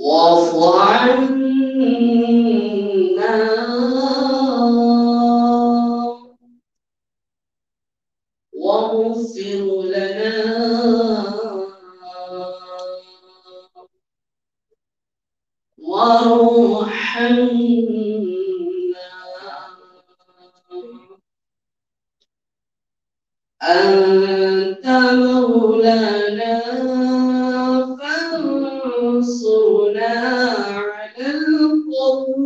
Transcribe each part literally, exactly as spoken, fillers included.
واعف عنا واغفر لنا وارحمنا أنت مولانا فانصرنا على القوم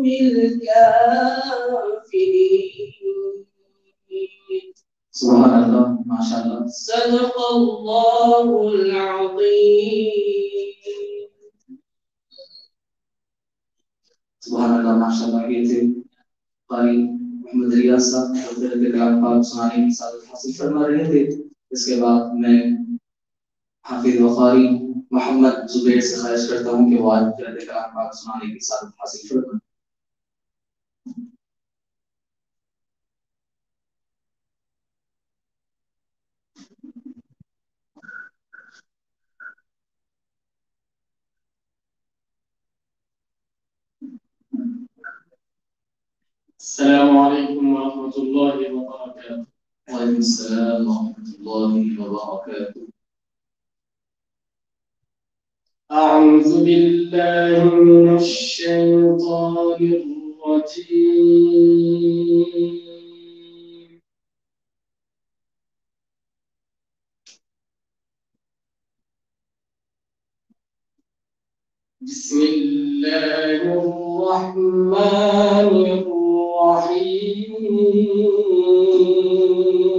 الكافرين. سبحان الله ما شاء الله. صدق الله العظيم. سبحان الله ما شاء الله. ये थे कारी मोहम्मद रियाज साहब जो के कलाम पाक सुनाने की सादत हासिल फरमा रहे थे। इसके बाद मैं हाफिज बुखारी मोहम्मद जुबैर से ख्वाहिश करता हूँ कि वो आज कलाम पाक सुनाने की सादत हासिल फरमाएं। السلام عليكم ورحمة الله وبركاته. وعليكم السلام ورحمة الله وبركاته. أعوذ بالله من الشيطان الرجيم. بسم الله الرحمن الرحيم.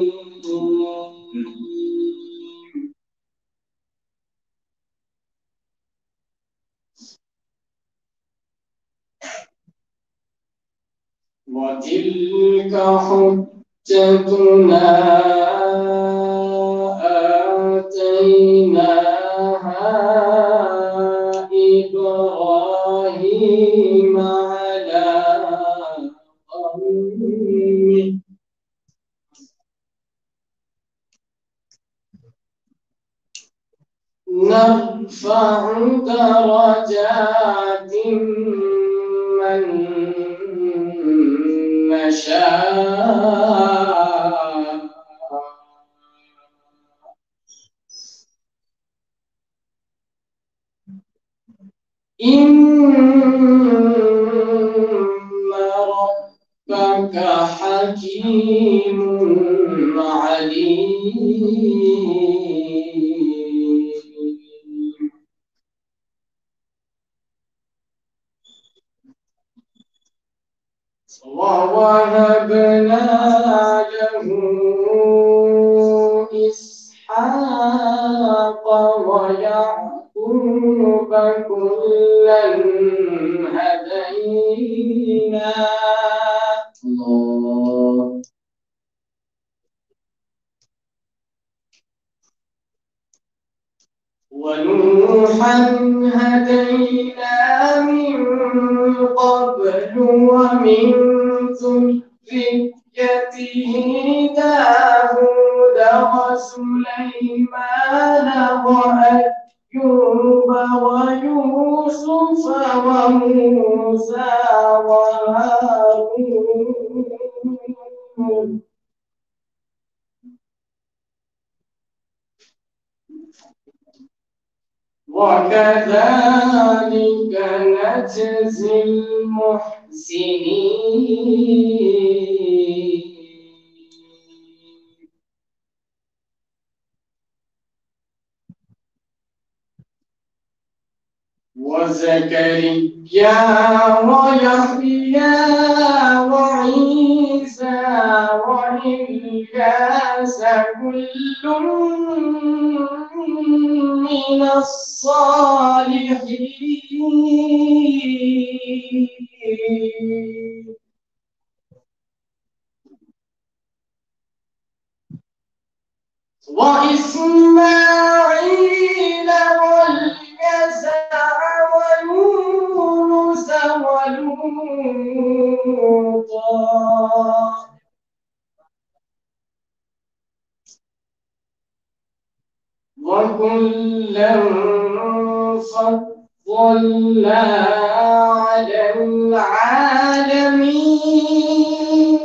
وتلك حجتنا آتيناها إبراهيم على قومه نرفع درجات من نشاء إن ربك حكيم عليم. ووهبنا له إسحاق ويعقوب كلا هدينا. الله. ونوحا هدينا من قبل ومن ذريته داود وسليمان وأيوب ويوسف وموسى وهارون. وكذلك نجزي المحسنين. وزكريا ويحيى وعيسى وإلياس كل من الصالحين. وإسماعيل واليسع ويونس ولوطا وكلا صلى على العالمين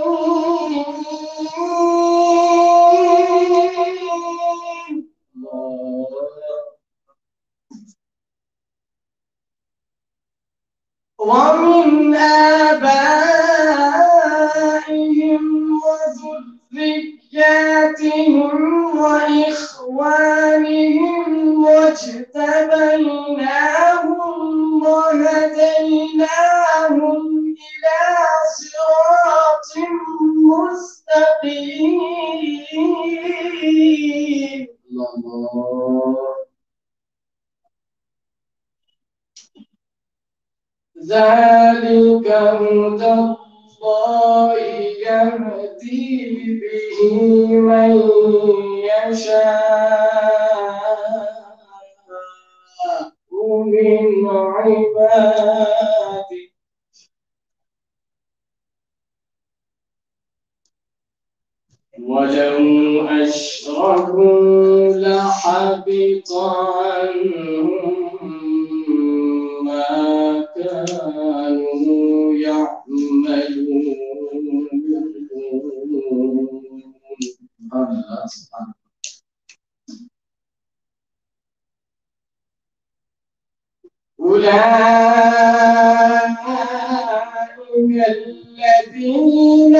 ومن آبائهم وذرياتهم وإخوانهم واجتبيناهم وهديناهم إلى صراط مستقيم. الله. ذلك هدى الله يهدي به من يشاء من عباده ولو أشركوا لحبط عنهم ما كانوا يعملون. سبحان الله سبحان الله. أولئك الذين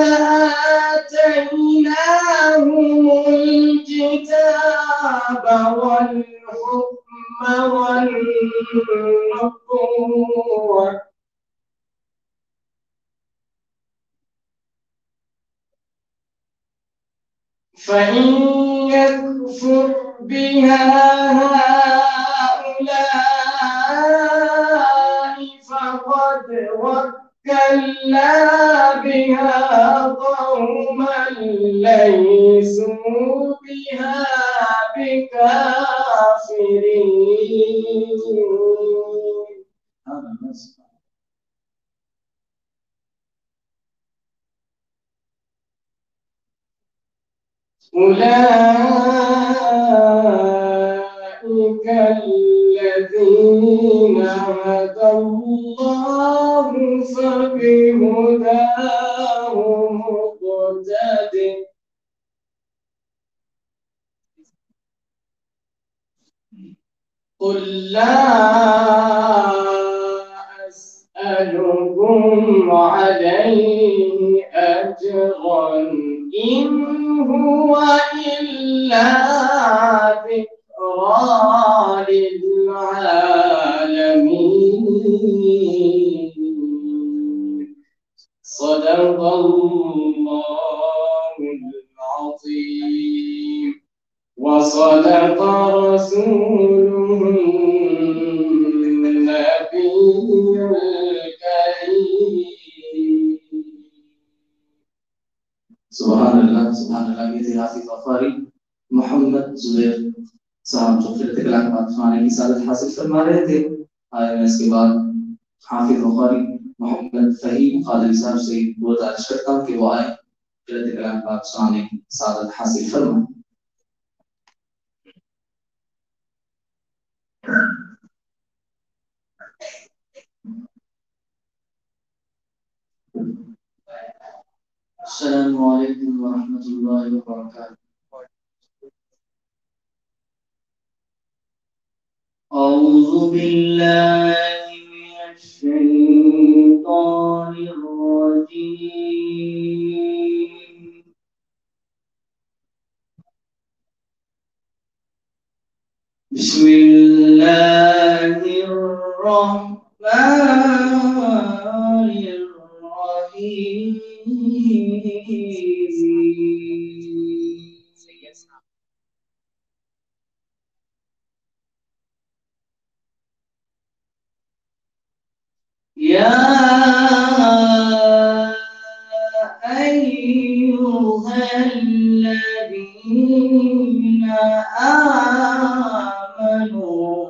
آتيناهم الكتاب والحكم والنبوة فإن يكفر بها هؤلاء فقد وكلنا بها قوما ليسوا بها بكافرين. أولئك الذين هدى الله فبهداه مقتده. قل لا أسألكم عليه أجرا إن هو إلا ذكرى للعالمين. صدق الله العظيم وصدق رسوله النبي الكريم. سبحان الله سبحان الله. ये थे हाफिज गफारी मोहम्मद जुबैर साहब जो फिर कलाम बात सुनाने की सादत हासिल फरमा रहे थे। आए मैं इसके बाद हाफिज गफारी मोहम्मद फहीम कादरी साहब से गुजारिश करता हूँ कि वो आए फिर कलाम बात सुनाने की सादत हासिल फरमाएं। अस्सलामु अलैकुम वरहमतुल्लाहि वबरकातुहू। أعوذ بالله من الشيطان الرجيم. بسم الله الرحمن الرحيم. يا أيها الذين آمنوا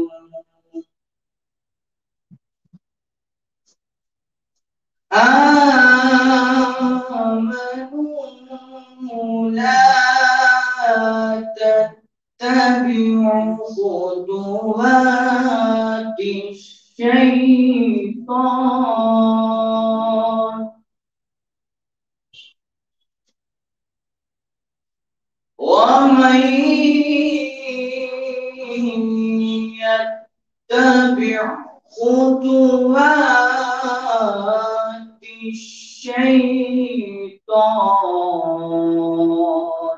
آمنوا لا تتبعوا خطوات الشيطان ومن يتبع خطوات الشيطان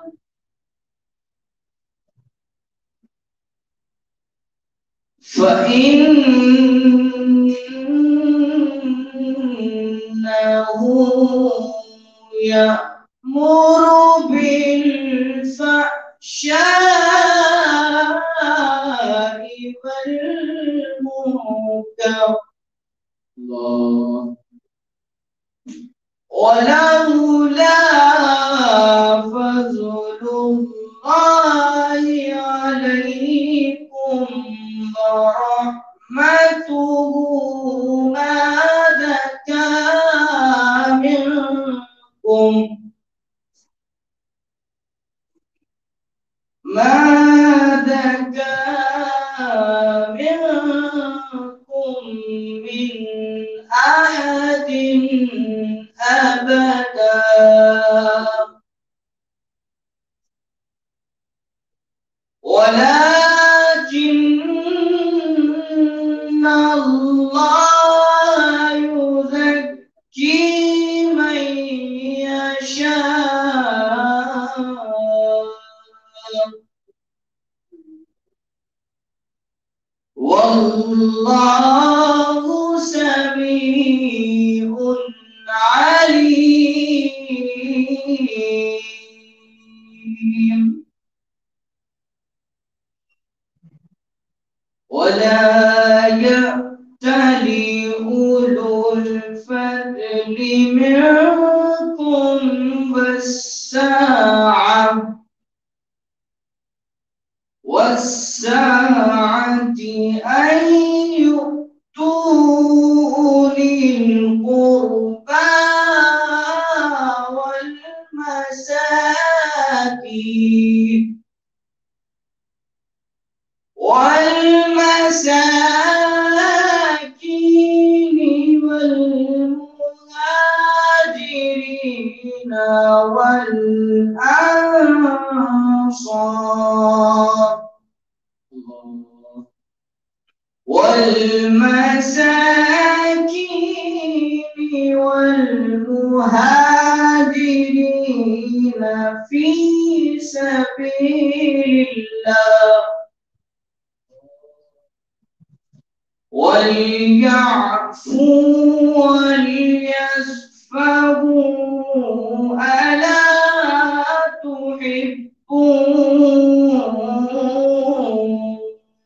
فإنه يأمر بالفحشاء والمنكر الله ولولا فضل الله عليكم ورحمته ما زكى منكم ما زكى منكم من أحد أبدا ولكن الله يزكي من يشاء والله سميع عليم ولا يأتل أولو الفضل منكم والساعة والساعة أن يؤتوا أولي القربى والمساكين والمساكين والمهاجرين والأنصار والمساكين والمهاجرين في سبيل الله وليعفوا وليصفحوا ألا تحبون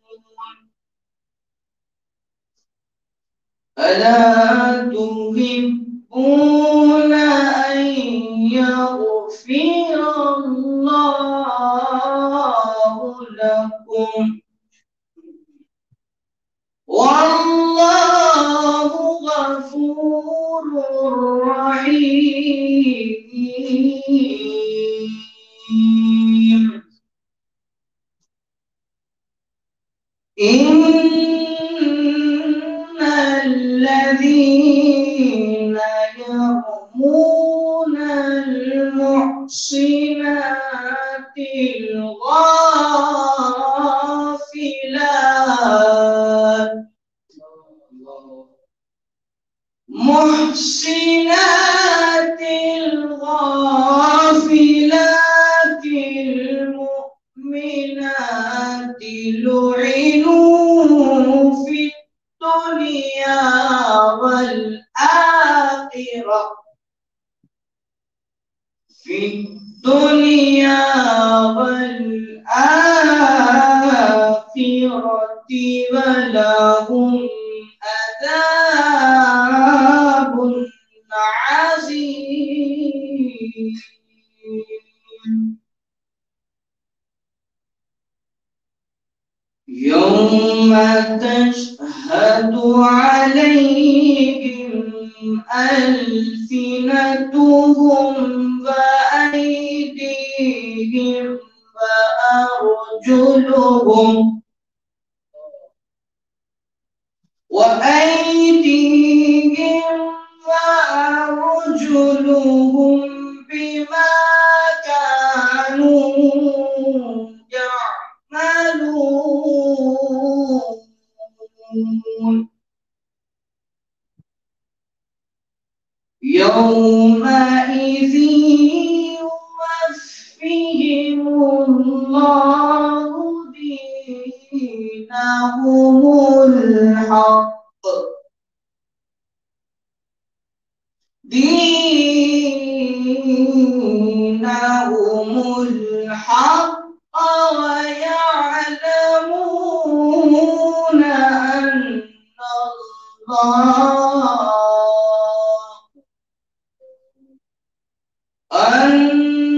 ألا تحبون أن يغفر الله لكم والله غفور رحيم إن الذين يرمون المحصنات الغافلات محصنات الغافلات المؤمنات لعنوا في الدنيا والآخرة في الدنيا والآخرة ولهم عذاب عظيم يوم تشهد عليهم ألسنتهم وأيديهم وأرجلهم وأيديهم وأرجلهم بما كانوا يعملون يومئذ يوفيهم الله دينهم الحق دينهم الحق ويعلمون أن الله أن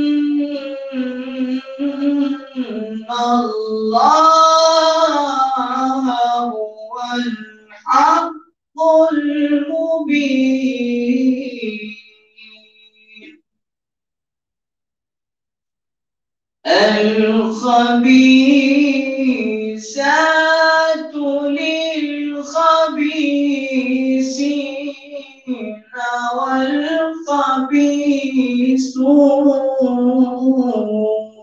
الله هو الحق المبين الخبيثات للخبيثين والخبيثون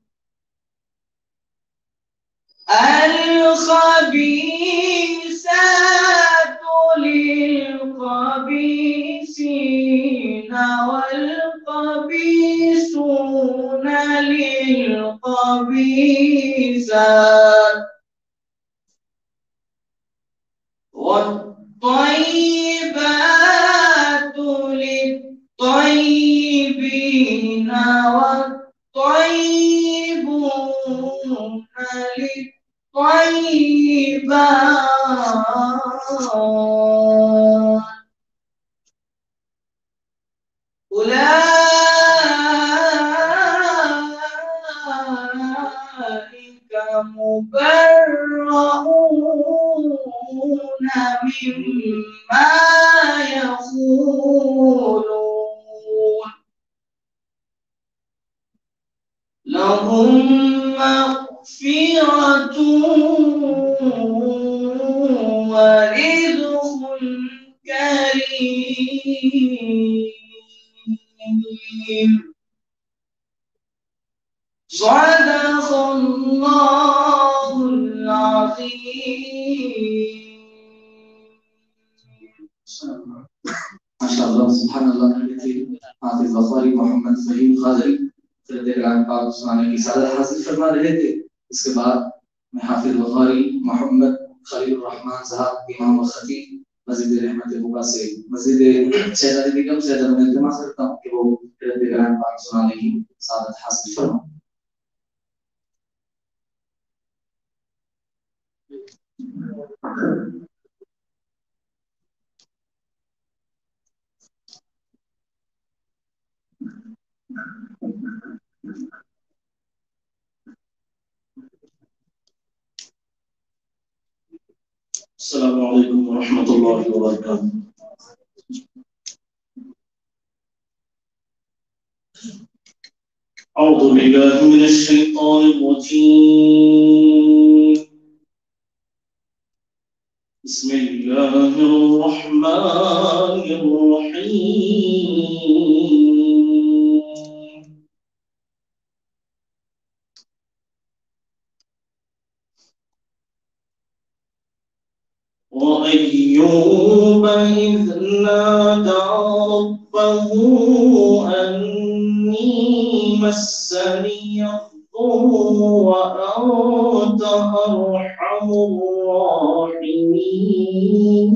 الخبيثات للخبيثين والخبيثون للخبيثات والطيبات للطيبين والطيبون للطيبات أولئك مبرؤون مما يقولون لهم مغفرة ورزق كريم صدق الله العظيم. माशाअल्लाह सुभानअल्लाह कहते हाफिज बुखारी मोहम्मद फहीम खादरी फिरदगान पाक सुनाने की सादत हासिल फरमा रहे थे। इसके बाद मैं हाफिज बुखारी मोहम्मद खलील रहमान साहब इमाम व खतीब मस्जिद रहमत बुका से मस्जिद शहजादी बेगम से मैं इल्तिमास करता हूं कि वो फिरदगान पाक सुनाने की सादत हासिल फरमाएं। अस्सलामु अलैकुम वरहमतुल्लाहि वबरकातुहू। أعوذ بالله من الشيطان الرجيم بسم الله الرحمن الرحيم وأيوب إذ نادى ربه أني مسني الضر وأنت أرحم الراحمين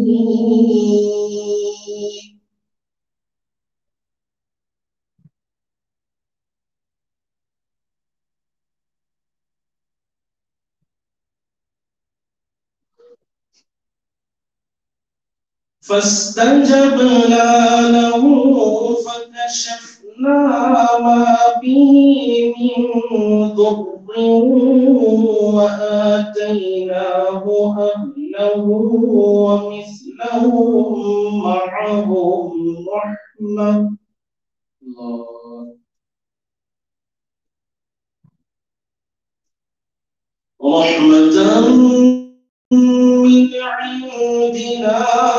فاستجبنا له فكشفنا ما به من ضر وآتيناه أهله ومثلهم معهم رحمة رحمة من عندنا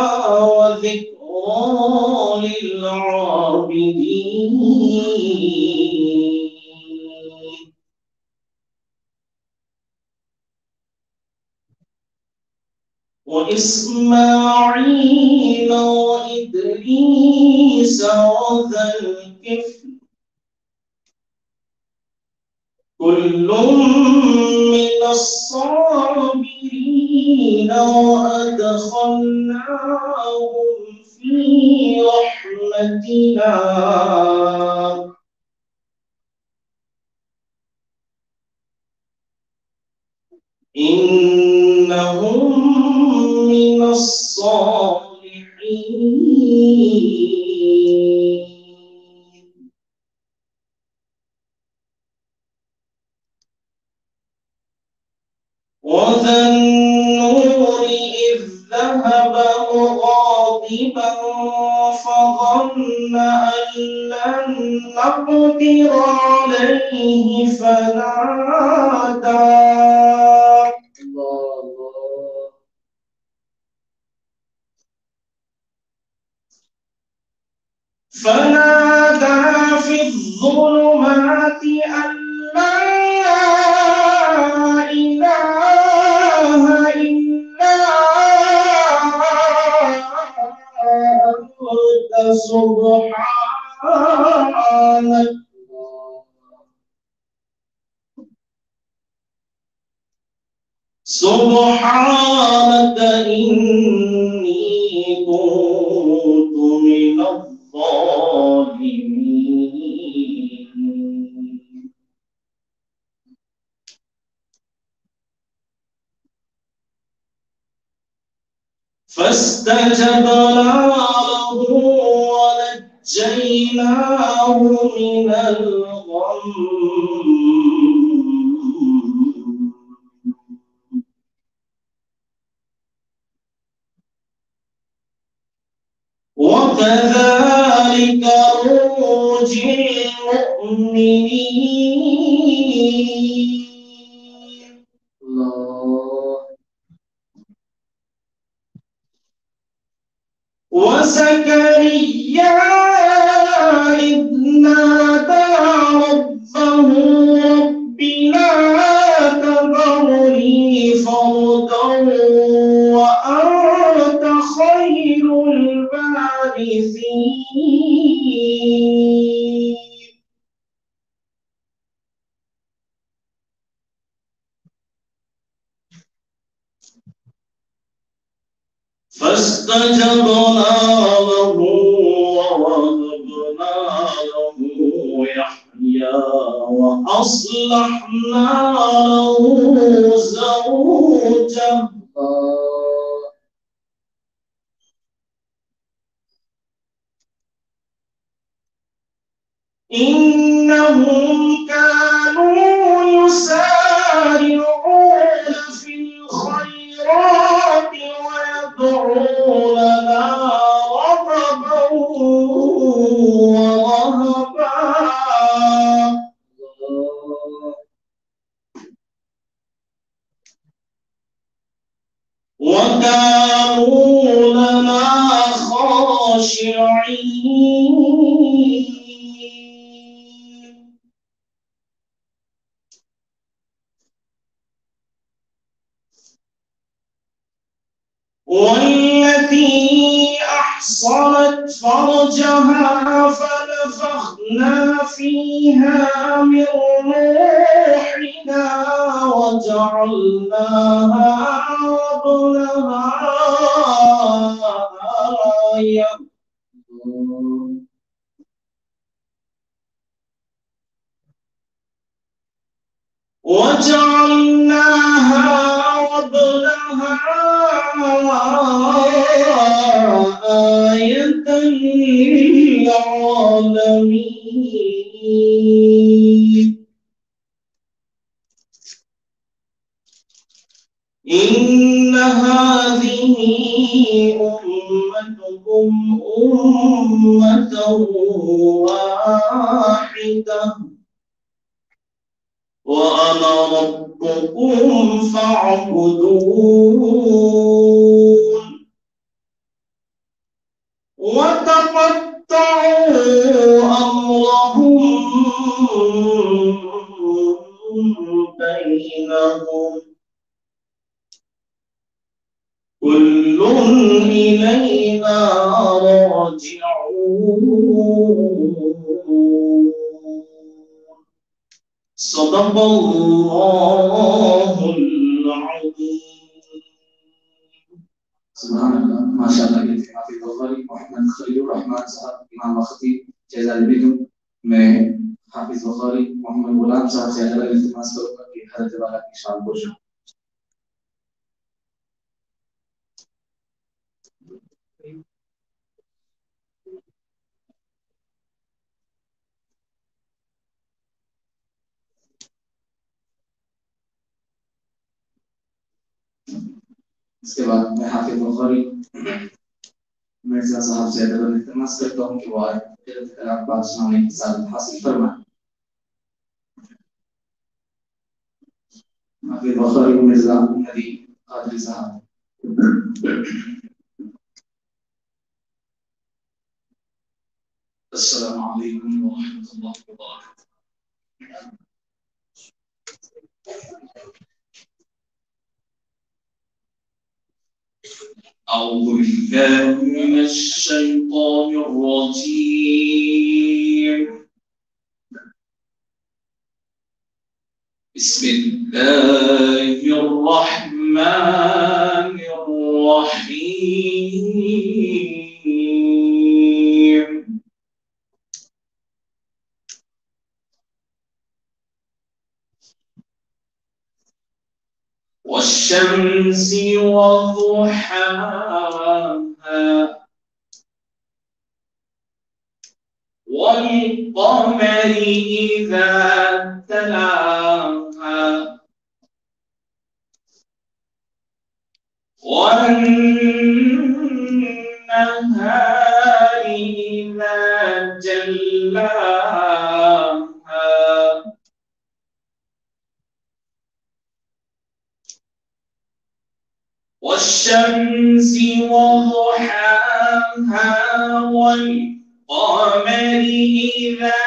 وذكرى للعابدين. وإسماعيل وإدريس وذا الكفل كل من الصابرين وأدخلناهم في رحمتنا إنهم من الصالحين. وذا النور إذ ذهب مغاضبا فظن أن لن نقدر عليه فنادى فنادى في الظلمات أن لا إله إلا أنت سبحانك سبحانك إني كنت من الظالمين. فاستجبنا له ونجيناه من الغم وكذلك ننجي المؤمنين. وزكريا إذ نادى ربه رب لا تذرني فردا وأنت خير الوارثين. فاستجبنا له ووهبنا له يحيى وأصلحنا له زوجه إنهم كانوا يسارعون في الخيرات ويدعوننا رغبا ورهبا وكانوا لنا خاشعين. والتي أحصنت فرجها فنفخنا فيها من روحنا وجعلناها وابنها آية وجعلناها وابنها آية للعالمين. إن هذه أمتكم أمة واحدة وأنا ربكم فاعبدون وتقطعوا أمرهم بينهم كل إلينا راجعون صدق الله العظيم. Subhanallah, माशाअल्लाह ये थे हाफिज बुखारी मोहम्मद खलीलुर रहमान साहब इमाम खतीब जैजाल बेगम। मैं हाफिज बुखारी मोहम्मद गुलाम साहब से अगर इल्तिमास करूंगा कि हजरत वाला की शान पुरुष। इसके बाद मैं हाफिज बुखारी मिर्जा साहब से अगर इल्तिमास करता हूं कि वो आज कलाम पाक सुनाने की सादत हासिल फरमाएं। हाफिज बुखारी मिर्जा नदी कादरी साहब। अस्सलामु अलैकुम व रहमतुल्लाहि व बरकातुहू। أعوذ بالله من الشيطان الرجيم. بسم الله الرحمن الرحيم. والشمس وضحاها والقمر إذا تلاها والنهار إذا جلاها والشمس وضحاها والقمر إذا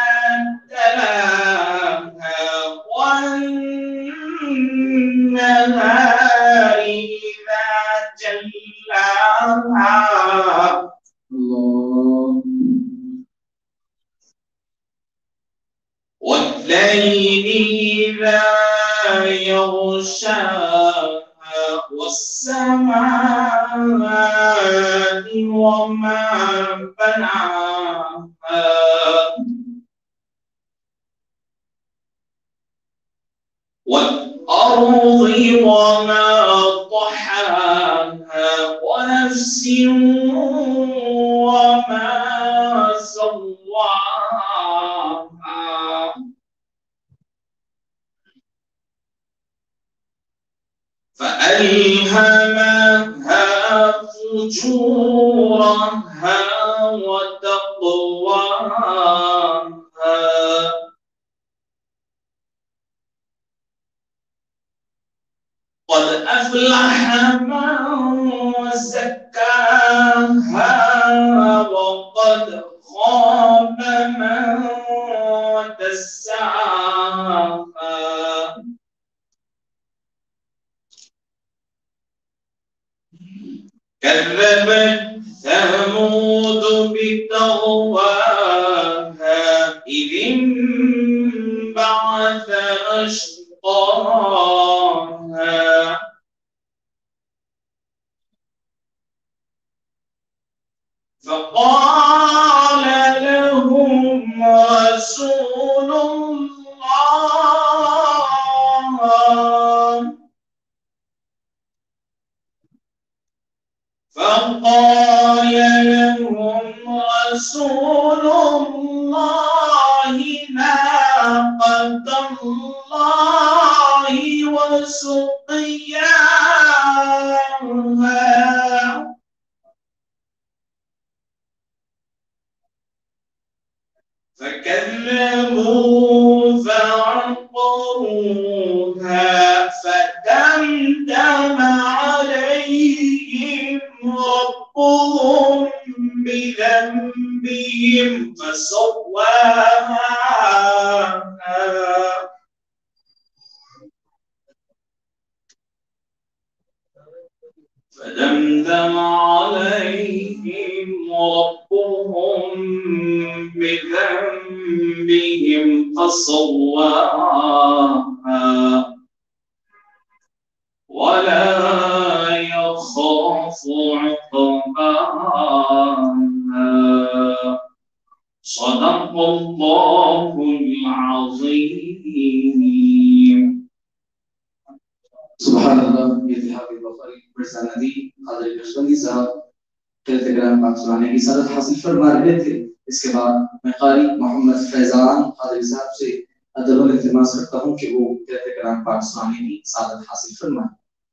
تلاها والنهار إذا جلاها الله والليل إذا يغشاها والسماء وما بناها والأرض وما طحاها ونفس وما سواها فألهمها فجورها وتقواها قد أفلح من زكاها وقد خاب من دساها كذبت ثمود بطغواها إذ انبعث أشقاها فقال لهم رسول الله فقال لهم رسول الله ناقة الله وسقياها فكذبوا فعقروها ربهم بذنبهم فسواها فدمدم عليهم ربهم بذنبهم فسواها ولا يخاف عقباها صدق الله العظيم. سبحان Allah. ये थे हाफिज बुखारी मिर्जा नदी कादरी नक्शबंदी साहब कहते ग्राम पाक सुनाने की सादत हासिल फरमा रहे थे। इसके बाद मैं कारी मोहम्मद फैजान कादरी साहब से अदब और इल्तिमास करता हूँ कि वो कहते ग्राम पाक सुनाने की सादत हासिल फरमाएं।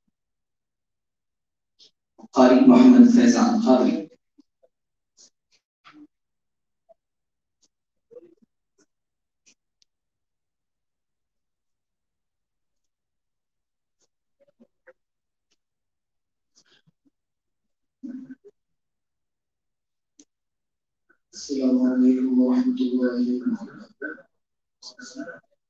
कारी मोहम्मद फैजान कादरी। अस्सलामु अलैकुम व रहमतुल्लाहि व बरकातुहू।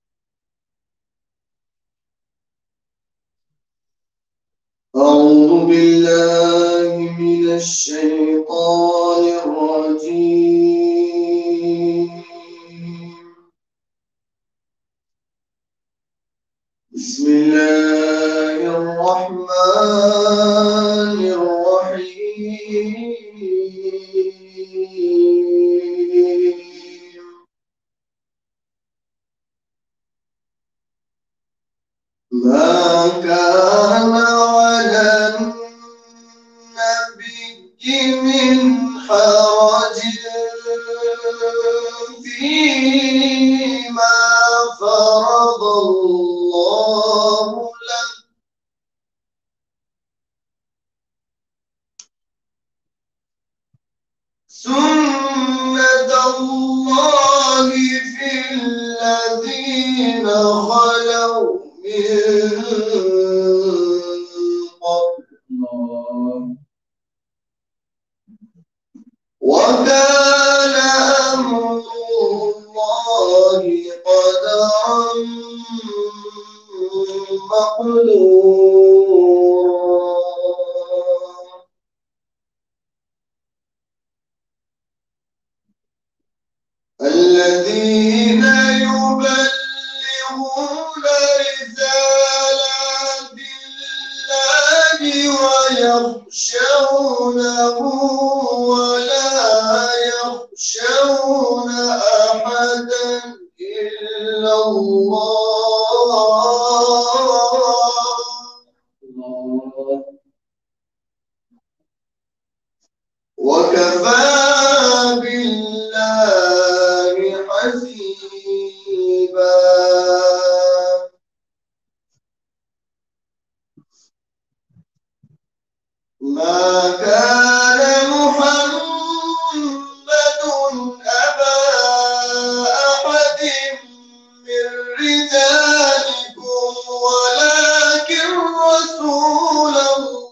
أعوذ بالله من الشيطان الرجيم. بسم الله الرحمن الرحيم. ما كان على النبي من حرج فيما فرض الله له سنة الله في الذين خلوا من قبل وكان أمر الله قدرا مقدورا. الذين يبلغون رسالات الله ويخشونه ولا يخشون أحدا إلا الله وكفى بالله حسيبا. ما كان محمد أبا أحد من رجالكم ولكن رسول الله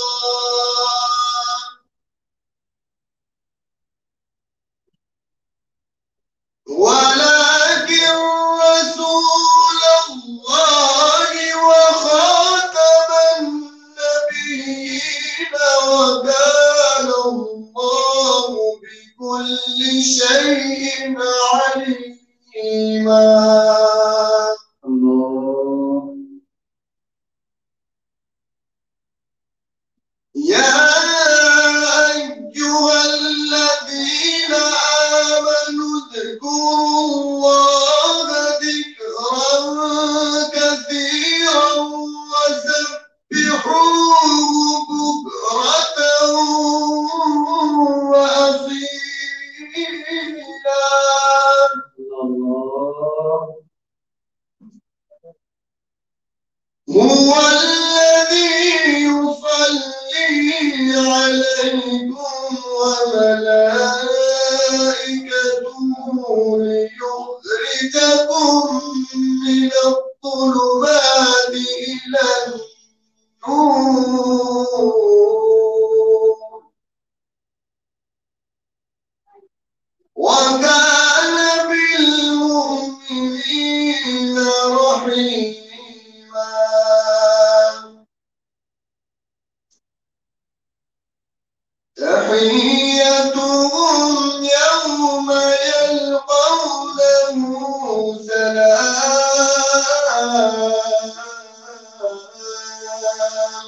ولكن رسول الله وخاتم النبيين وكان الله بكل شيء عليما. الله. يا أيها الذين آمنوا اذكروا الله ذكرا كثيرا وسبحوه بكرة وأصيلا. هو الذي يصلي عليكم وملائكته ليخرجكم من الظلمات إلى النور وكان بالمؤمنين رحيما. تحيتهم يوم يلقونه سلام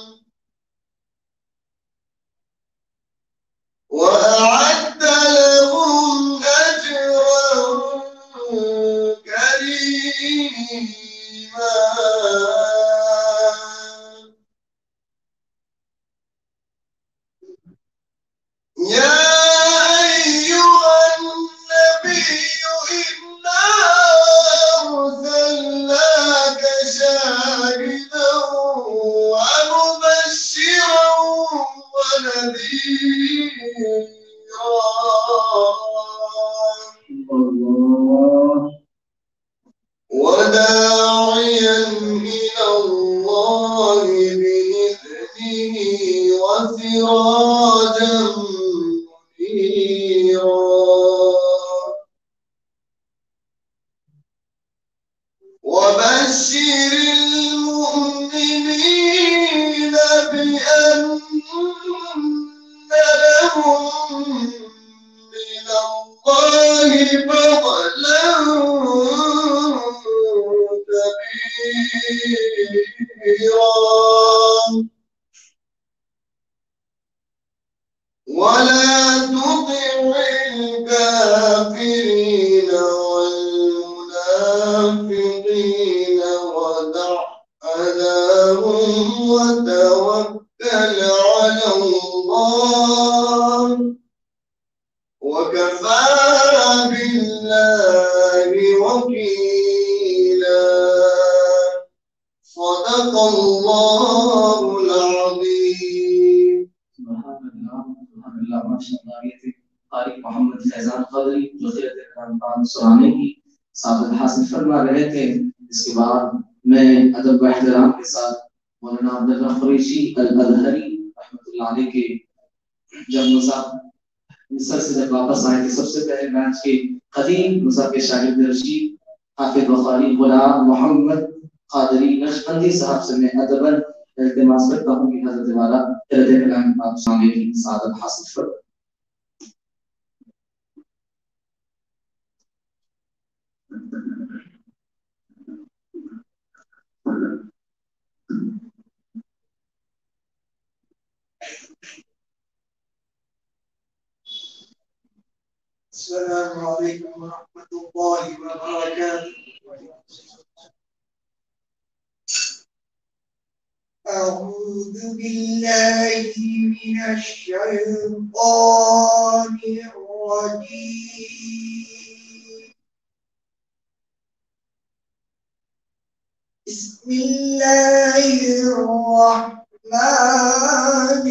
وأعد لهم أجرا كريما. يا أيها النبي إنا أرسلناك شاهدا ومبشرا ونذيرا وداعيا إلى الله بإذنه وسراجا منيرا. وبشر المؤمنين بأن لهم من الله فضلا كبيرا. ولا تطع الكافرين والمنافقين ودع أذاهم وتوكل على الله وكفى بالله وكيلا. صدق الله العظيم. माशाअल्लाह क़ारी मोहम्मद फैजान क़ादरी जो ख़िलत कुरान सुनाने की सादत हासिल फरमा रहे थे। इसके बाद मैं अदब व एहतराम के साथ मौलाना अब्दुल्ला कुरैशी अल-अज़हरी रहमतुल्लाह अलैह के जब मज़ा मिस्र से जब वापस आए थे सबसे पहले बैच के कदीम मज़ा के शागिर्द रशीद हाफिज़ बुखारी गुलाम मोहम्मद क़ादरी नक्शबंदी साहब से मैं अदबन इल्तिमास करता हूँ कि हज़रत वाला क़िरात कलाम पाक सुनाने की सादत हासिल फरमाएं। السلام عليكم ورحمة الله وبركاته. أعوذ بالله من الشيطان الرجيم. بسم الله الرحمن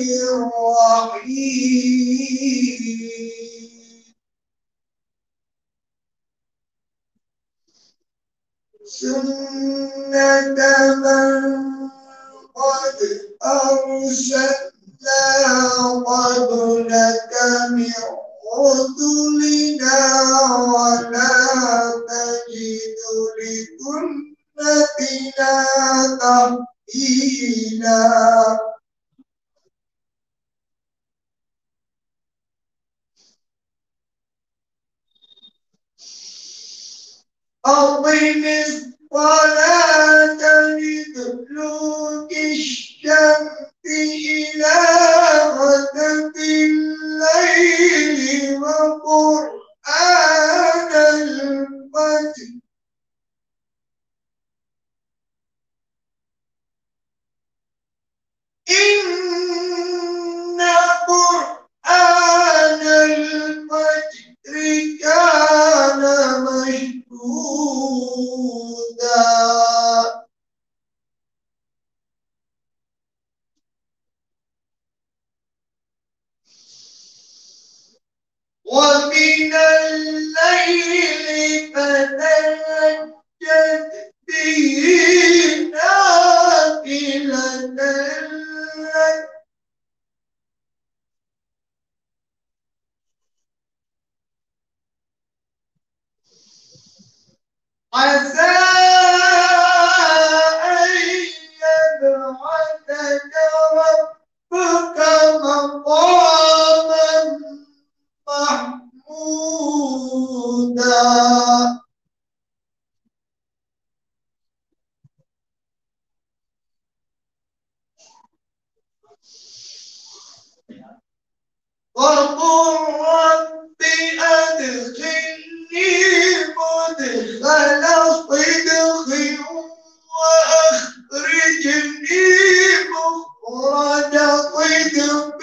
الرحيم. سنة من قد أرسلنا قبلك من رسلنا ولا تجد لسنتنا تحويلا. أقم الصلاة لدلوك الشمس إلى غسق الليل وقرآن الفجر إن قرآن الفجر كان مشهودا. ومن الليل فتهجد به نافلة لك عسى أن يبعثك ربك مقاما محمودا وقل رب أدخلني مدخل صدق وأخرجني مخرج صدق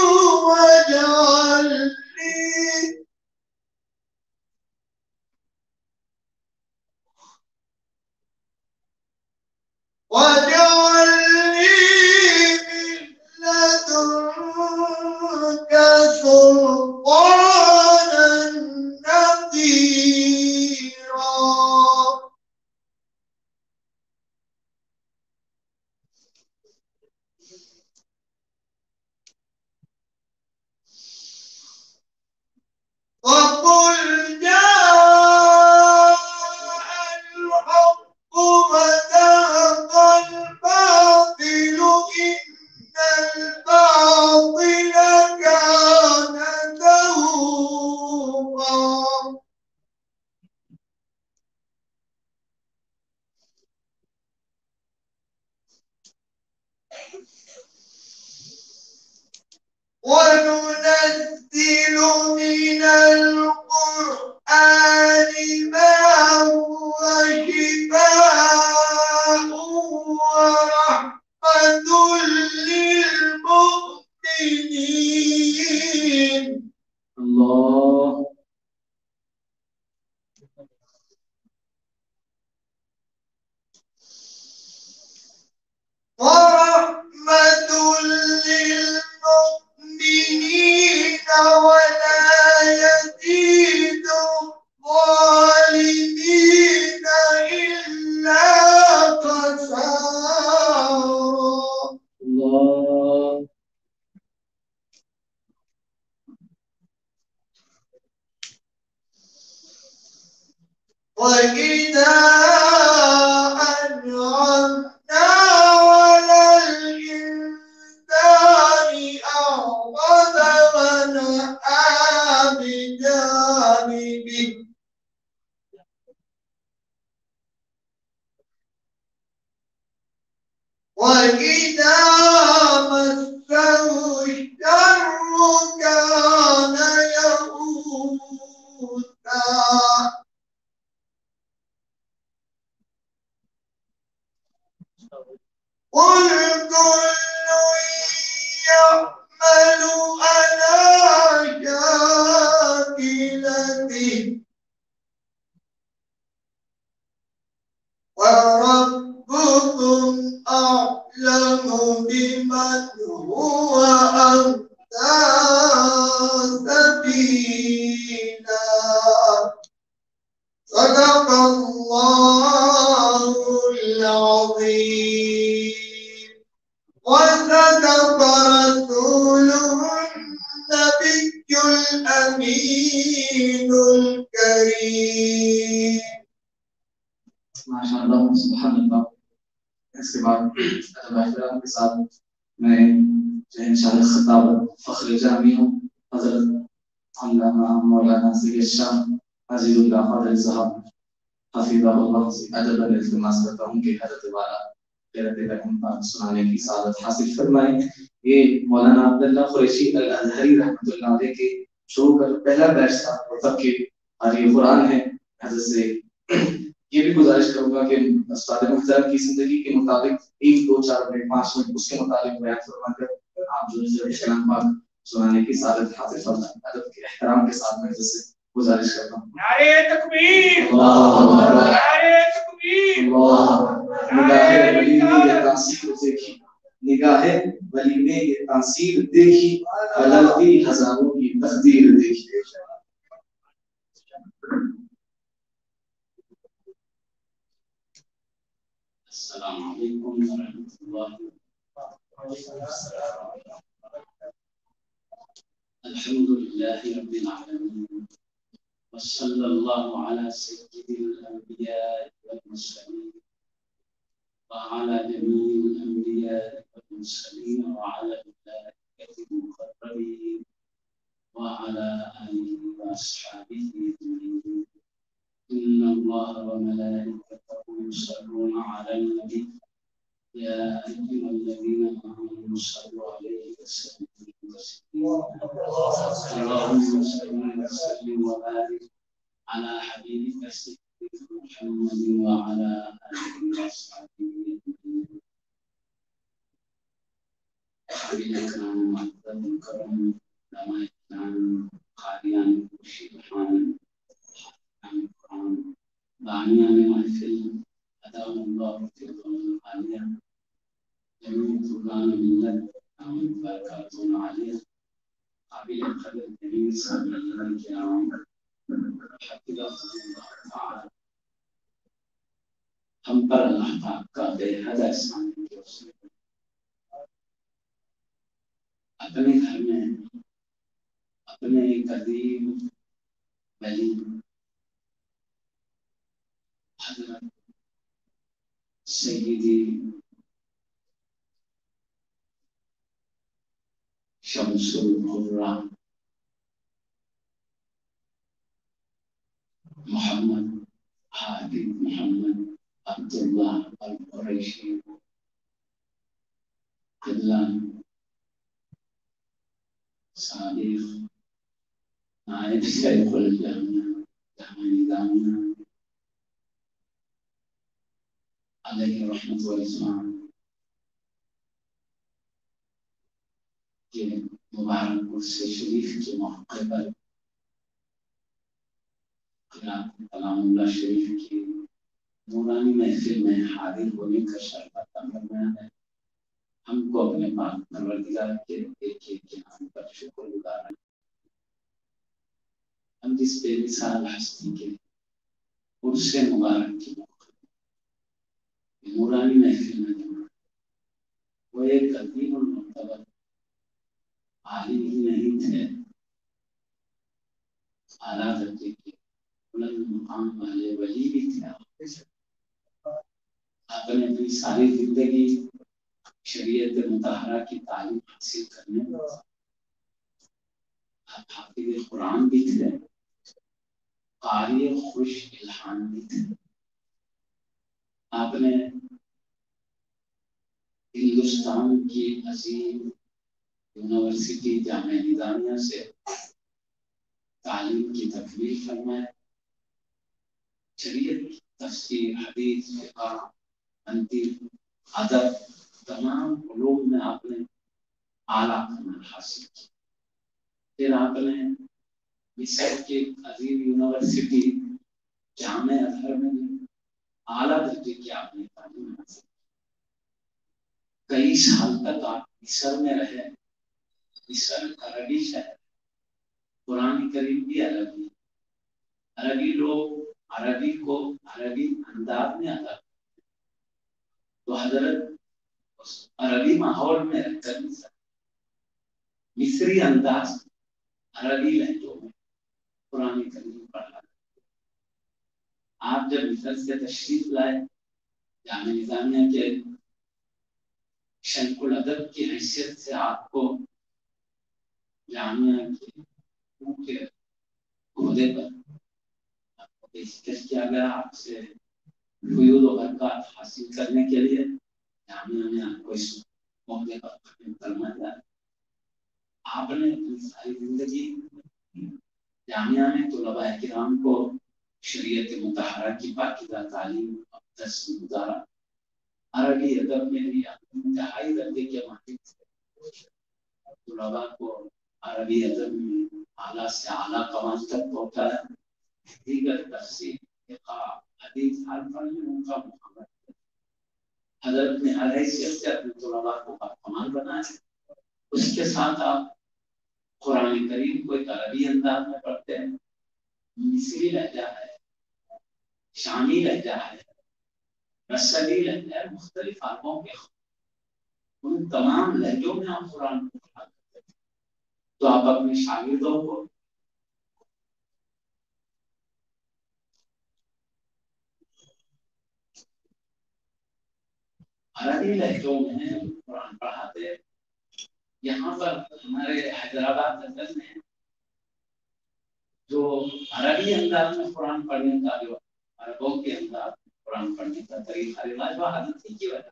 واجعل لي واجعل لي من لدنك سلطانا نصيرا وقل جاء الحق وذهب الباطل إن الباطل كان زهوقا وننزل من القرآن ما هو شفاء ورحمة للمؤمنين الله ورحمة للمؤمنين ولا يزيد الظالمين إلا خسارا الله وإذا أنعمنا على الإنسان أعرض ونأى بجانبه وإذا مسه الشر كان يئوسا قل كل يعمل على شاكلته وربكم أعلم بمن هو أهدى سبيلا صدق الله العظيم وصدق رسوله النبي الأمين الكريم माशाअल्लाह सुभान अल्लाह। इसके बाद अदब एहतराम के साथ मैं जो इंशाअल्लाह खिताब फख्र जामी हूँ हजरत अल्लामा मौलाना सैयद शाह अजीजुल्लाह क़ादरी साहब हफिज़हुल्लाह से अदब इल्तिमास करता हूँ कि हजरत वाला क़िरात कलाम पाक सुनाने की सादत हासिल फरमाएं। ये मौलाना अब्दुल्लाह कुरैशी अल अज़हरी रहमतुल्लाह अलैह के शो का पहला बैच था और तब के हारी कुरान है। हजरत से ये भी गुजारिश करूंगा कि उस्ताद मुहतरम की जिंदगी के मुताबिक एक दो चार मिनट पाँच मिनट उसके मुताबिक बयान फरमाकर आप जो है कलाम पाक सुनाने की सादत हासिल फरमाएं। अदब के एहतराम के साथ मैं जैसे गुजारिश करता हूँ। नारे तकबीर, नारे तकबीर, निगाहे वली ने ये तासीर देखी, निगाहे वली ने ये तासीर देखी, बदलती हजारों की तकदीर देखी। अस्सलामु अलैकुम वरहमतुल्लाहि अल्हम्दुलिल्लाहि रब्बिल आलमीन وصلی اللہ علی سید الانبیاء والمرسلین وعلى جميع الأنبياء والمرسلين وعلى الملائكة المقربين وعلى آله وأصحابه أجمعين. إن الله وملائكته يصلون على النبي يا أيها الذين آمنوا صلوا عليه وسلموا تسليما. اللهم صل وسلم وبارك على حبيبك سيدنا محمد وعلى آله وأصحابه أجمعين. حبيب الكرام معتز الكرم علماء الكرام قارئان الشيخان حافظان القرآن داعيان محفل أدام الله في الظلم العالية جميع طلاب ملة آمن بركاتهم عالية قابل القدر الجميل سامعين الكرام حفظهم الله تعالى. ہم پر اللہ پاک کا بے حد احسان ہے کہ اس نے اپنے گھر میں اپنے قدیم ولی حضرت سیدی شمس القرآ محمد حابب محمد عبداللہ القریشی قدلان صادق نائب شیخ الجامعہ جامعہ نظامیہ علیہ رحمت و رضوان کے مبارک عرص شریف کے موقع پر قرآن کلام اللہ شریف کی نورانی محفل میں حاضر ہونے کا شرف عطا فرمایا ہے. ہم کو اپنے پاک پروردگار کے ایک ایک کے نام پر شکر گزار ہیں. ہم جس بے مثال ہستی کے عرص مبارک کی موقع نورانی محفل میں جمع وہ ایک قدیم المعتبر عالم ہی نہیں تھے، اعلیٰ درجے کے بلند مقام والے ولی بھی تھے. آپ نے اپنی ساری زندگی شریعت مطہرہ کی تعلیم حاصل کرنے میں آپ حافظ قرآن بھی تھے، قاری خوش الحان بھی تھے. آپ نے ہندوستان کی عظیم یونیورسٹی جامعہ نظامیہ سے تعلیم کی تکمیل فرمائے. شریعت تفسیر حدیث فقہ منطق ادب تمام علوم میں آپ نے اعلیٰ کمال حاصل کی. پھر آپ نے مصر کی عظیم یونیورسٹی جامعہ ازہر میں اعلیٰ درجے کی آپ نے تعلیم حاصل کی. کئی سال تک آپ مصر میں رہے. مصر عربی شہر، قرآن کریم بھی عربی، عربی لوگ عربی کو عربی انداز میں ادا کرتے. تو حضرت عربی ماحول میں رہ کر مصر مصری انداز عربی لہجوں میں قرآن کریم پڑھا. آپ جب مصر سے تشریف لائے جامعہ نظامیہ کے شیخ الادب کی حیثیت سے آپ کو جامعہ کے عہدے پر پیشکش کیا گیا. آپ سے فیوض و برکات حاصل کرنے کے لیے جامعہ میں آپ کو اس موقع پر خدمت کرنا جائے. آپ نے اپنی ساری زندگی جامعہ میں طلباء کرام کو شریعت مطہرہ کی پاکیزہ تعلیم اور درس گزارا. عربی ادب میں بھی انتہائی درجے کے ماہر تھے. طلباء کو عربی ادب میں اعلیٰ سے اعلیٰ کمال تک پہنچایا. دیگر تفسیر فقہ حدیث ہر فن میں ان کا محاورہ ہے. حضرت نے ہر حیثیت سے اپنے طلباء کو کمال بنایا. اس کے ساتھ آپ قرآن کریم کو ایک عربی انداز میں پڑھتے ہیں. مصری لہجہ ہے، شامی لہجہ ہے، رسلی لہجہ ہے، مختلف عربوں کے ان تمام لہجوں میں آپ قرآن کو پڑھا کرتے ہیں. تو آپ اپنے شاگردوں کو عربی لہجوں میں قرآن پڑھاتے. یہاں پر ہمارے حیدرآباد نگر میں جو عربی انداز میں قرآن پڑھنے کا جو عربوں کے انداز میں قرآن پڑھنے کا طریقہ رواج وہ حضرت کی وجہ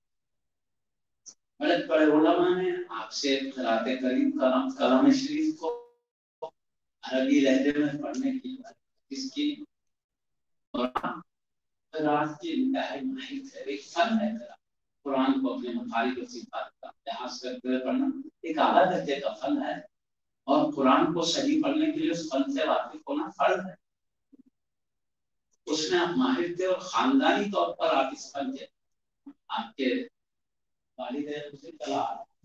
بڑے بڑے علماء نے آپ سے قرات کریم کلام کلام شریف کو عربی لہجے میں پڑھنے کی اس کی قرآن کی انتہائی ماہر ہے. ایک فن ہے قرآن کو اپنے مخارج و صفات کا لحاظ کرتے ہوئے پڑھنا ایک اعلیٰ درجے کا فن ہے اور قرآن کو صحیح پڑھنے کے لیے اس فن سے واقف ہونا فرض ہے. اس میں آپ ماہر تھے اور خاندانی طور پر آپ اس فن کے آپ کے والدین سے چلا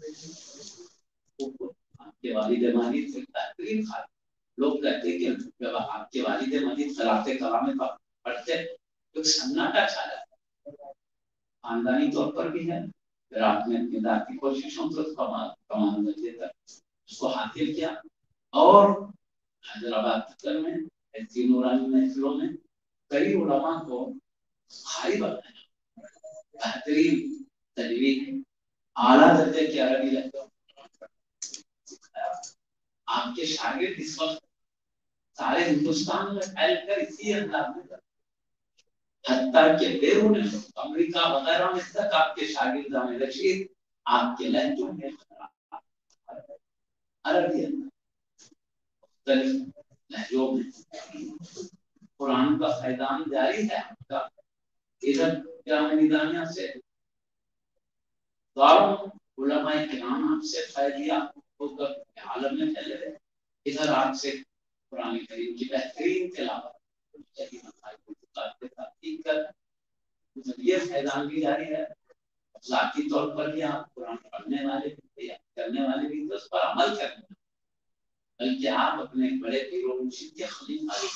آپ کے والد ماجد سے بہترین خاص لوگ کہتے ہیں کہ جب آپ کے والد ماجد قرات کلام پڑھتے تو سناٹا چھا جاتا ہے. خاندانی طور پر بھی ہے. پھر آپ نے اپنی ذاتی کوششوں سے اس کمان درجے تک اس کو حاصل کیا اور حیدرآباد میں ایسی نورانی محفلوں میں کئی علماء کو خالی بنایا. بہترین تجوید اعلیٰ درجے کی عربی لہجہ آپ کے شاگرد اس وقت سارے ہندوستان میں پھیل کر اسی انداز میں حتیٰ کہ بیرون امریکہ وغیرہ میں تک آپ کے شاگرد جامع رشید آپ کے لہجوں میں عربی مختلف لہجوں میں قرآن کا فیضان جاری ہے. آپ کا ادھر جامع نظامیہ سے داروں علماء کرام آپ سے فیضیہ ہو کر عالم میں پھیلے رہے. ادھر آپ سے قرآن کریم کی بہترین تلاوت یہ فیضان بھی جاری ہے. ذاتی طور پر بھی آپ قرآن پڑھنے والے بھی کرنے والے بھی تو اس پر عمل کرنے والے بلکہ آپ اپنے بڑے پیر و مرشد کے خلیفہ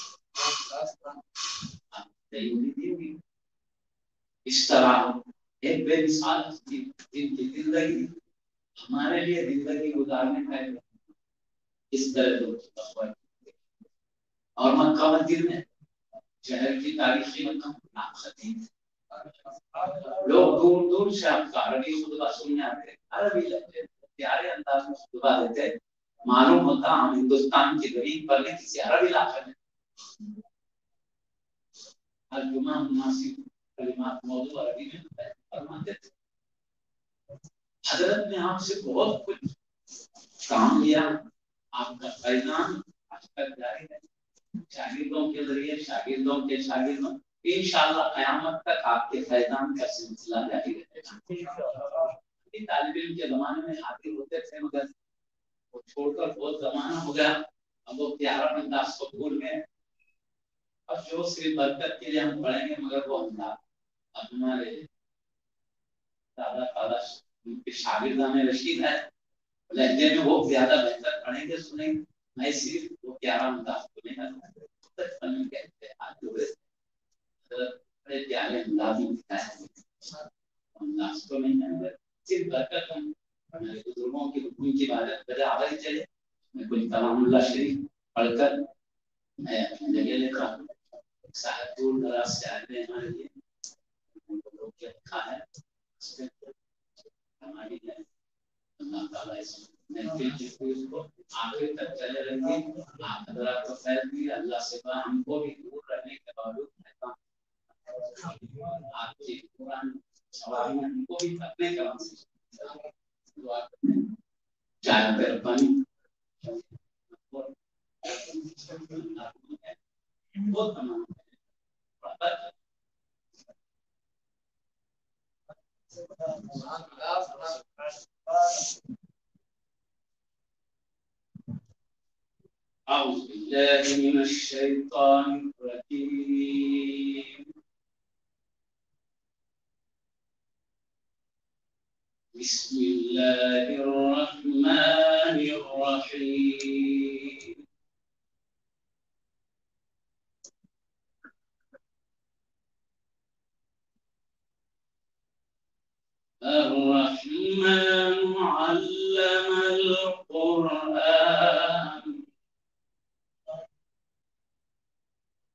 بھی اس طرح ایک بے مثال جن کی زندگی ہمارے لیے زندگی گزارنے کا اس طرح اور مکہ مسجد میں شہر کی تاریخی مکہ خطیب لوگ دور دور سے آپ کا عربی خطبہ سننے آتے. عربی لہجے پیارے انداز میں خطبہ دیتے. معلوم ہوتا ہم ہندوستان کی زمین پر نہیں کسی عربی علاقے میں ہر جمعہ مناسب کلمات موضوع عربی میں فرماتے تھے. حضرت نے آپ سے بہت کچھ کام لیا. آپ کا فیضان آج تک جاری ہے. شاگردوں کے ذریعے شاگردوں کے شاگردوں انشاءاللہ قیامت تک آپ کے فیضان کا سلسلہ جاری رہے گا. طالب علم کے زمانے میں حاضر ہوتے تھے مگر وہ چھوڑ کر بہت زمانہ ہو گیا. اب وہ پیارا انداز کو بھول گئے. اب جو صرف برکت کے لیے ہم پڑھیں گے مگر وہ انداز اب ہمارے دادا دادا کے شاگردان رشید ہے لہجے میں وہ زیادہ بہتر پڑھیں گے سنیں گے. میں صرف وہ پیارا انداز کو نہیں پیارے انداز میں انداز کو نہیں صرف برکت ہم ہمارے بزرگوں کی حکم کی بات بجا آگے چلے. میں کچھ کلام اللہ شریف پڑھ کر میں اپنی جگہ لے کر صاحب دور دراز سے آئے ہمارے لیے لوگ کیا لکھا ہے ہماری ہے. اللہ تعالیٰ اس محفل کی اس کو آخر تک چلے رہیں گے. آپ حضرات کو خیر دی. اللہ سے کہا ہم کو بھی دور رہنے کے باوجود آپ کی قرآن سواری ہم کو بھی اپنے کلام سے چاہے پھر پانی بہت تمام أعوذ بالله من الشيطان الرجيم. بسم الله الرحمن الرحيم. الرحمن علم القرآن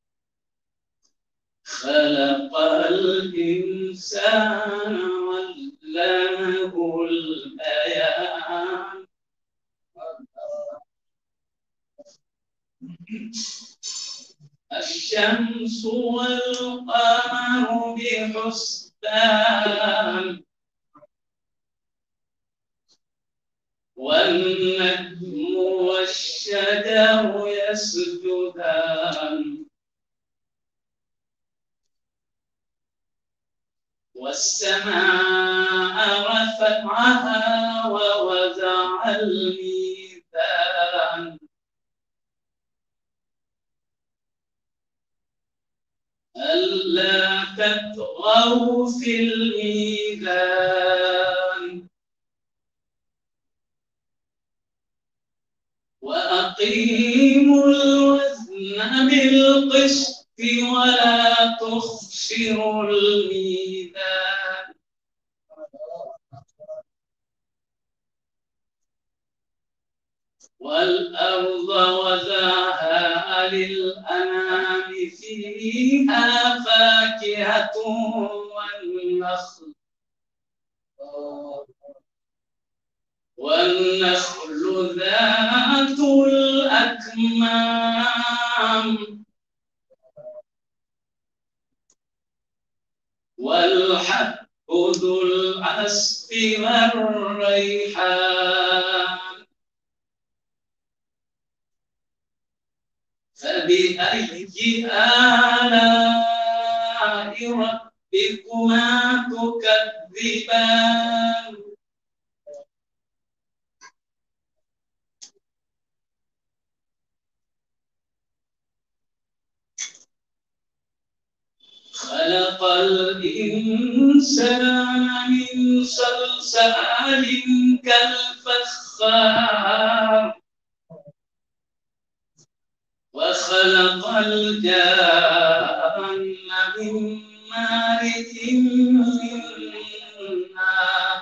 خلق الإنسان الشمس والقمر بحسبان والنجم والشجر يسجدان والسماء رفعها ووضع الميزان ألا تطغوا في الميزان وأقيموا الوزن بالقسط ولا تخسروا الميزان والأرض وضعها للأنام فيها فاكهة والنخل والنخل ذات الأكمام والحب ذو العصف والريحان فبأي آلاء ربكما تكذبان خلق الإنسان من صلصال كالفخار وخلق الجان من مارج من نار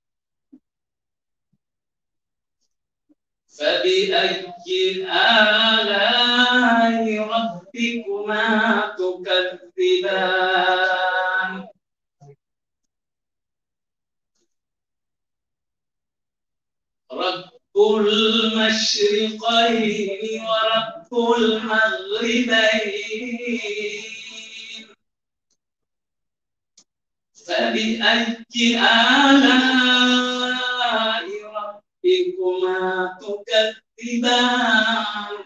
فبأي آلاء ربكما تكذبان رب المشرقين ورب المغربين فبأي آلاء ربكما تكذبان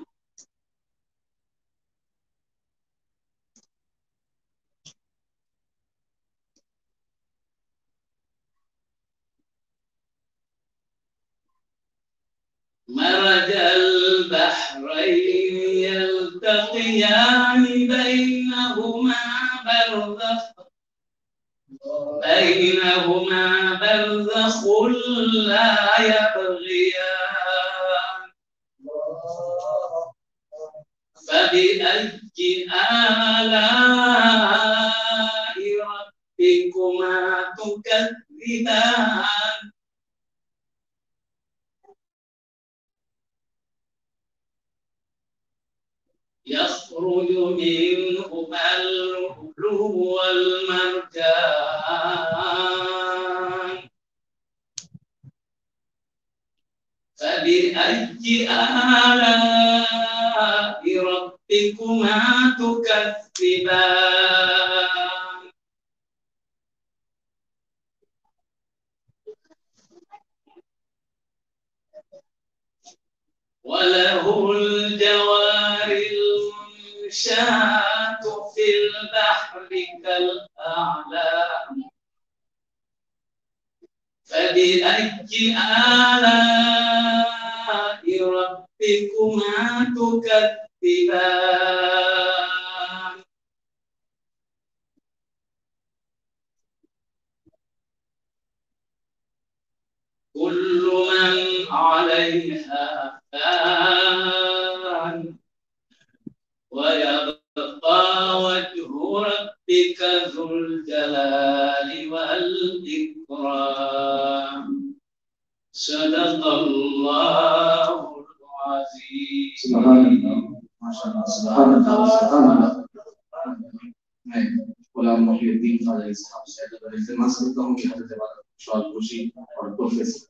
مرج البحرين يلتقيان بينهما برزخ بينهما برزخ لا يبغيان فبأي آلاء ربكما تكذبان يخرج منهما اللؤلؤ والمرجان فبأي آلاء ربكما تكذبان وله الجوار المنشآت في البحر كالأعلام فبأي آلاء ربكما تكذبان كل من عليها فان ويبقى وجه ربك ذو الجلال والإكرام صدق الله العظيم. سبحان الله ما شاء الله سبحان الله سبحان الله. मैं गुलाम मोहिउद्दीन फादरी साहब से इल्तिमास करता हूँ कि हज़रत वाला शौक खुशी और प्रोफेसर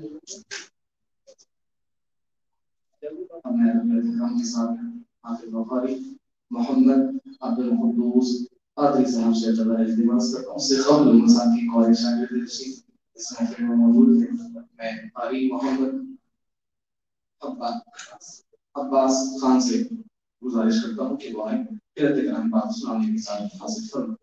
کے ساتھ حافظ بخاری محمد عبد القدوس قادری صاحب سے جب التماس کرتا ہوں سے قبل مساق کی کالج شاگرد تشریف اس محفل میں موجود تھے. میں قاری محمد عباس خان سے گزارش کرتا ہوں کہ وہ آئیں قرۃ کلام پاک سنانے کے ساتھ حاصل فرمائیں.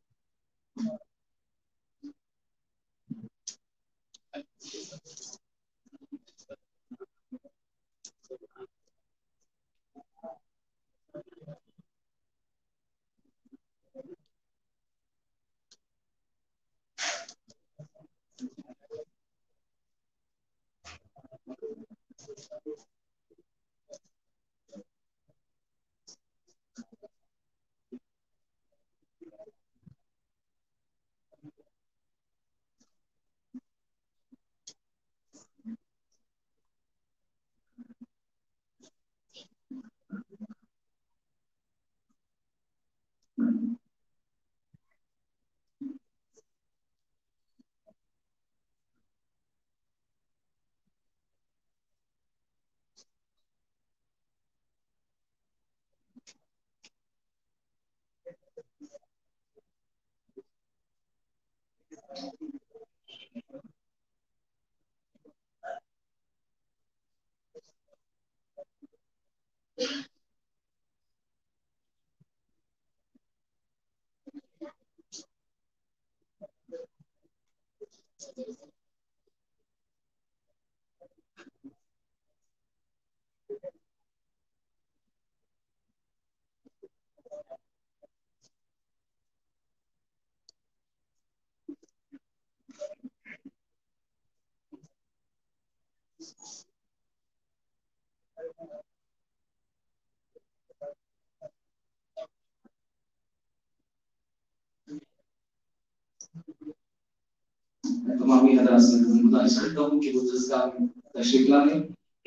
تمامی حضرات سے گزارش کرتا ہوں کہ وہ جذبہ تشریف لائیں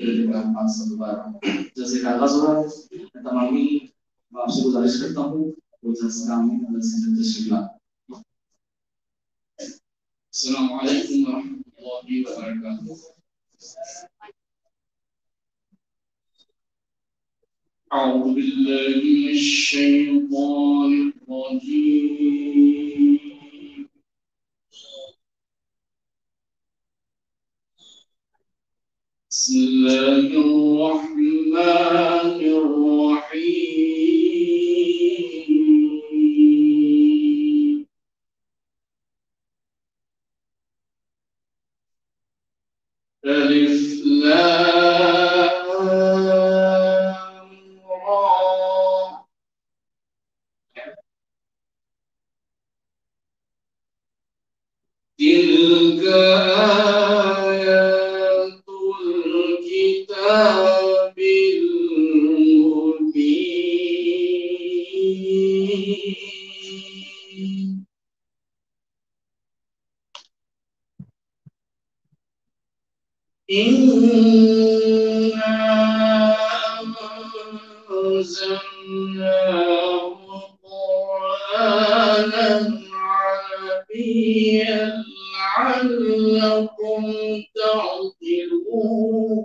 جیسے کا آغاز ہو رہا ہے. میں تمامی آپ سے گزارش کرتا ہوں وہ جذبہ تشریف لائیں. السلام علیکم ورحمۃ اللہ وبرکاتہ. أعوذ بالله من الشيطان الرجيم. بسم الله الرحمن الرحيم. ألف لام را. تلك آيات الكتاب المبين. إنا أنزلناه قرآنا عربيا لعلكم تعقلون.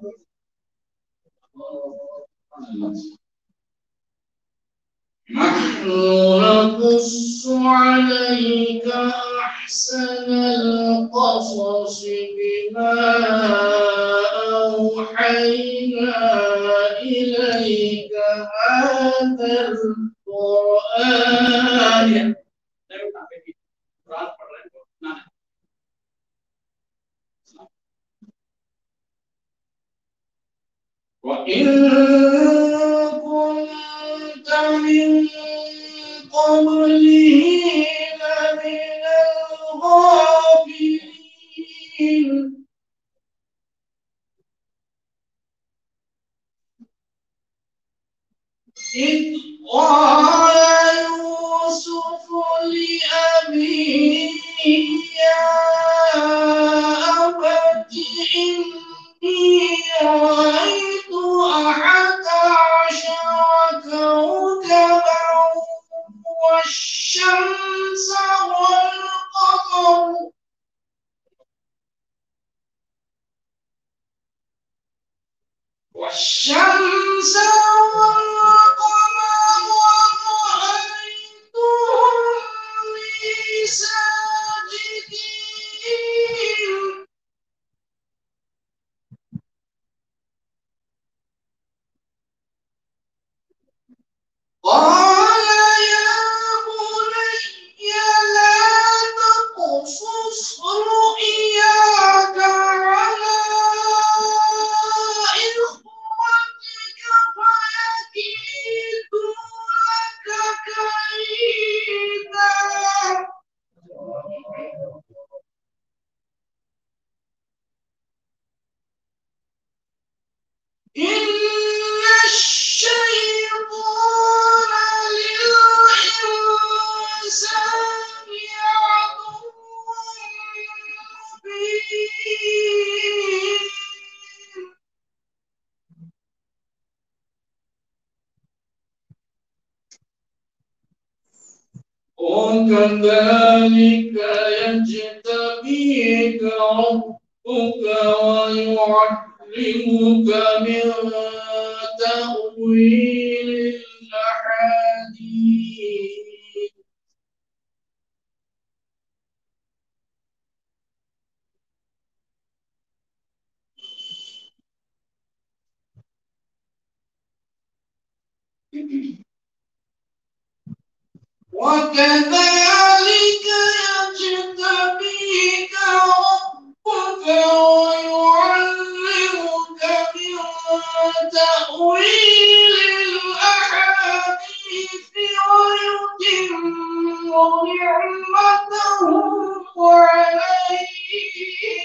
نحن نقص عليك أحسن القصص بما أوحينا إليك هذا القرآن. وإن كنت من قبله لمن الغافلين. إذ قال يوسف لأبيه يا أبت إني رأيت أحد عشر كوكبا والشمس والقمر ساجدين قال يا بني لا تقصص رؤياك على إخوتك فيكيدوا لك كيدا إن الشيطان للإنسان عدو مبين وكذلك يجتبيك ربك ويعلمك من تأويل الأحاديث وكذلك يجتبيك ربك ويعلمك من تأويل الأحاديث ويتم نعمته عليك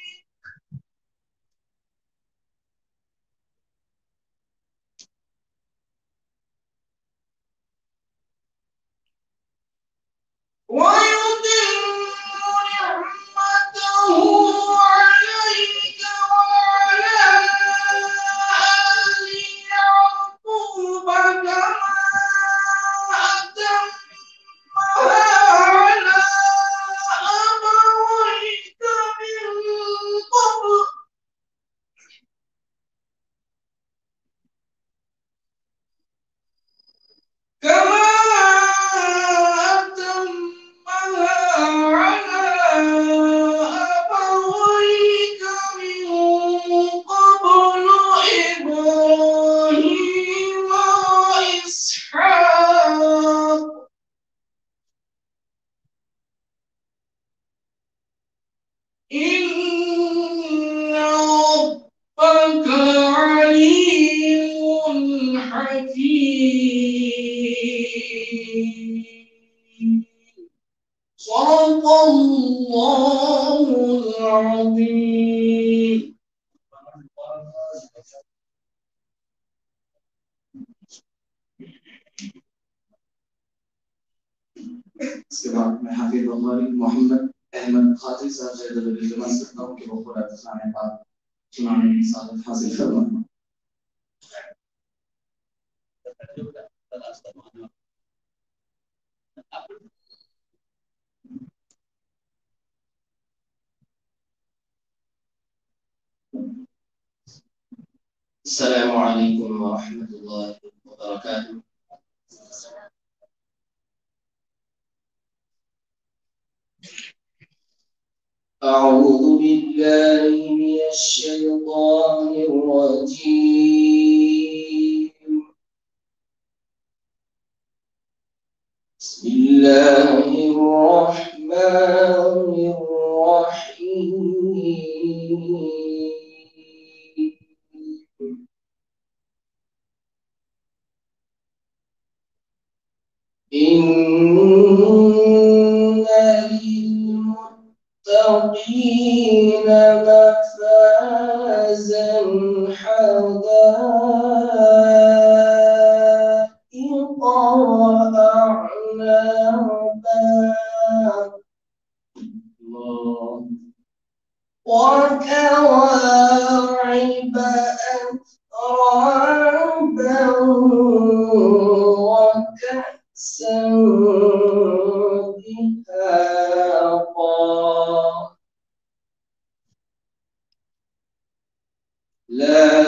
ويتم نعمته عليك وعلى آل يعقوب كما أتمها على أبويك من قبل كما أتمها على أبويك من قبل إبراهيم وإسحاق إن ربك عليم حكيم صدق الله العظيم इसके बाद मैं हाफिज बुखारी मोहम्मद अहमद खातिब साहब से दरबार जमा करता हूं कि वो पूरा सुनाने का सुनाने की सादत हासिल फरमाएं। السلام عليكم ورحمة الله وبركاته أعوذ بالله من الشيطان الرجيم بسم الله الرحمن الرحيم إن للمتقين مفازا حدائق وأعنابا وكواعب أترابا وكأسا دهاقا لا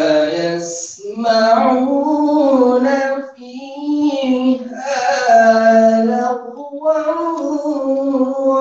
يسمعون فيها لغوا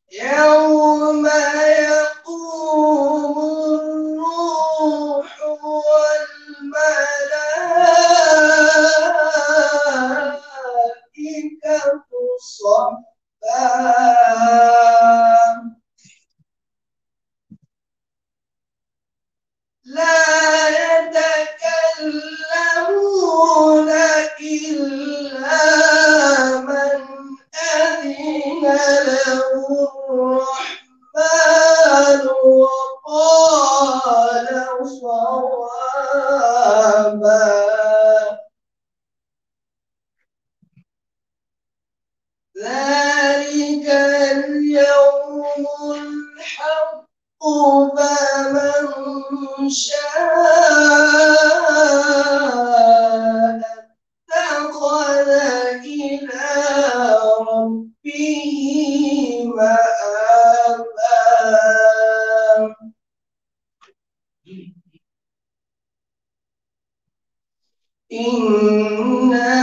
يوم يقوم الروح والملائكة صفا لا يتكلمون إلا من أذن له الرحمن وقال صوابا ذلك اليوم الحق فمن شاء اتخذ إلى ربه مآبا إنا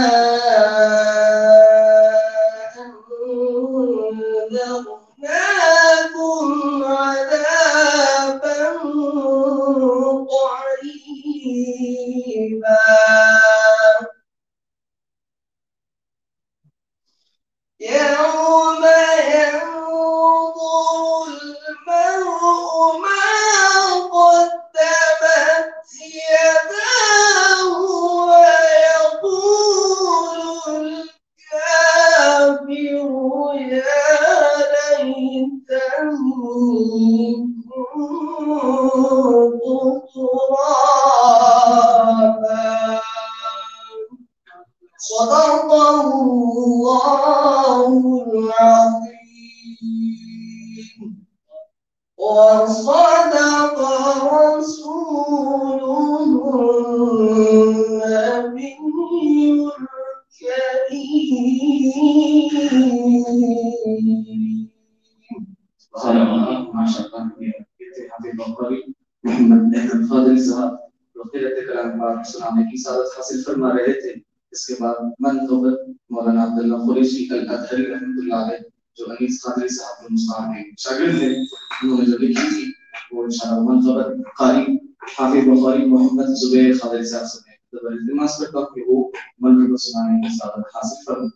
أنذرناكم عذابا قريبا يوم ينظر المرء ما قدمت يداه ويقول الكافر يا ليتني كنت ترابا صدق الله العظيم وصدق رسوله النبي الكريم. ماشاءاللہ حافظ بخاری محمد احمد فاضل صاحب وقیلت کلام پاک سنانے کی سعادت حاصل فرما رہے تھے. اس کے بعد منقبت مولانا عبداللہ قریشی الازہری رحمۃ اللہ علیہ جو انیس قادری صاحب کے مستعار ہیں شاگرد ہیں انہوں نے جو لکھی تھی وہ انشاءاللہ منقبت قاری حافظ بخاری محمد زبیر قادری صاحب سے ہے. تو التماس کرتا ہوں کہ وہ منقبت سنانے کی سعادت حاصل فرمائیں.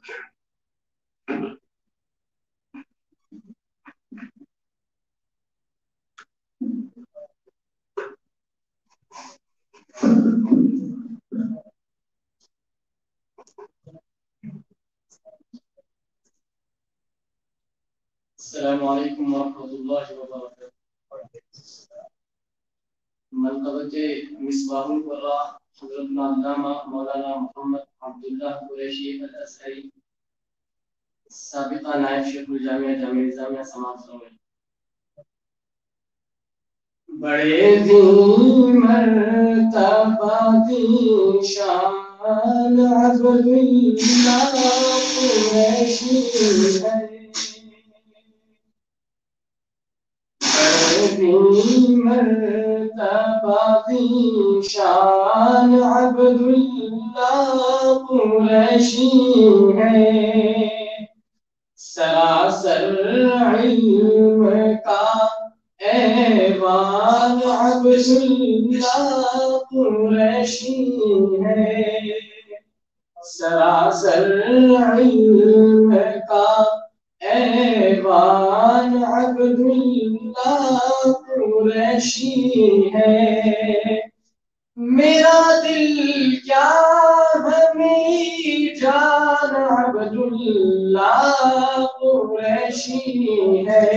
السلام علیکم ورحمۃ اللہ وبرکاتہ. منقبت مصباح القراء حضرت علامہ مولانا محمد عبداللہ قریشی الازہری سابقہ نائب شیخ الجامعہ جامعہ نظامیہ سماعت فرمائیں. بڑے دی مرتبہ دی شان عبداللہ قریشی ہے. مرتبہ دی شان عبداللہ قریشی ہے. سراسر علم کا ایوان عبداللہ قریشی ہے. سراسر علم کا ایوان عبداللہ قریشی ہے. میرا دل کیا ہے میری جان عبداللہ قریشی ہے.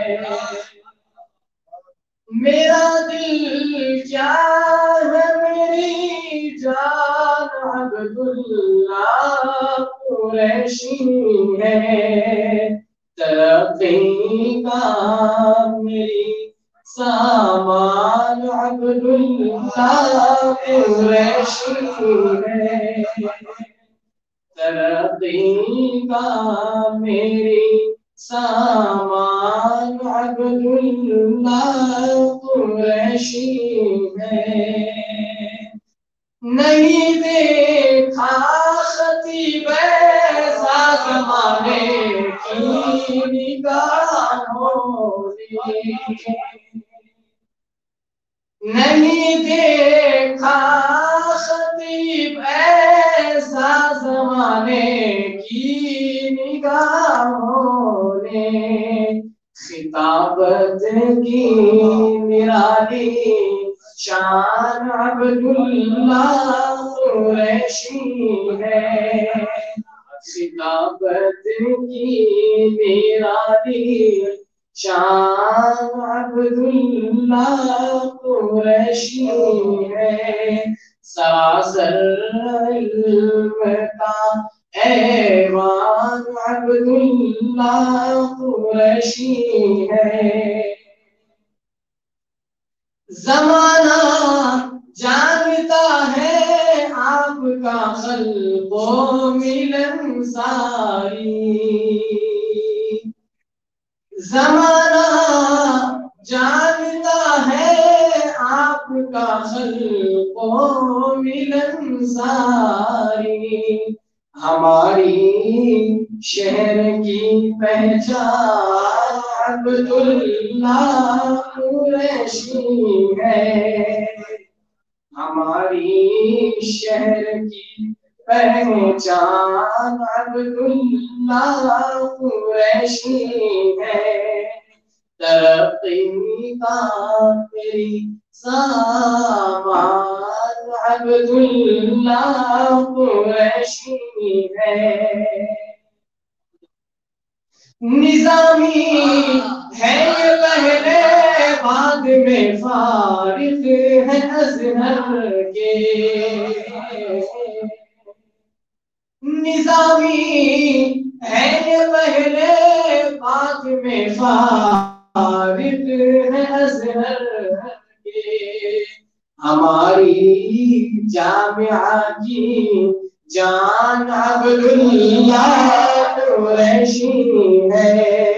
میرا دل کیا ہے میری جان عبداللہ قریشی ہے. ترقی کا میری سامان عبداللہ قریشی ہے. ترقی کا میری سامان عبداللہ قریشی ہے. نہیں دیکھا خطیب ایسا زمانے کی نگاہوں نے نہیں دیکھا خطیب ایسا زمانے کی نگاہوں نے خطابت کی نرالی شان عبداللہ قریشی ہے خطابت کی نرالی شان عبداللہ قریشی ہے سراسر علم کا ایوان عبداللہ قریشی ہے زمانہ جانتا ہے آپ کا خلق و ملن ساری زمانہ جانتا ہے آپ کا خلق و ملن ساری ہماری شہر کی پہچان عبداللہ قریشی ہے ہماری شہر کی پہچان عبداللہ قریشی ہے ترقی کا تیری سامان عبداللہ قریشی ہے نظامی ہے یہ پہلے بعد میں فارغ ہے ازہر کے نظامی ہے یہ پہلے بعد میں فارغ ہے ازہر کے ہماری جامعہ کی جان عبداللہ قریشی ہے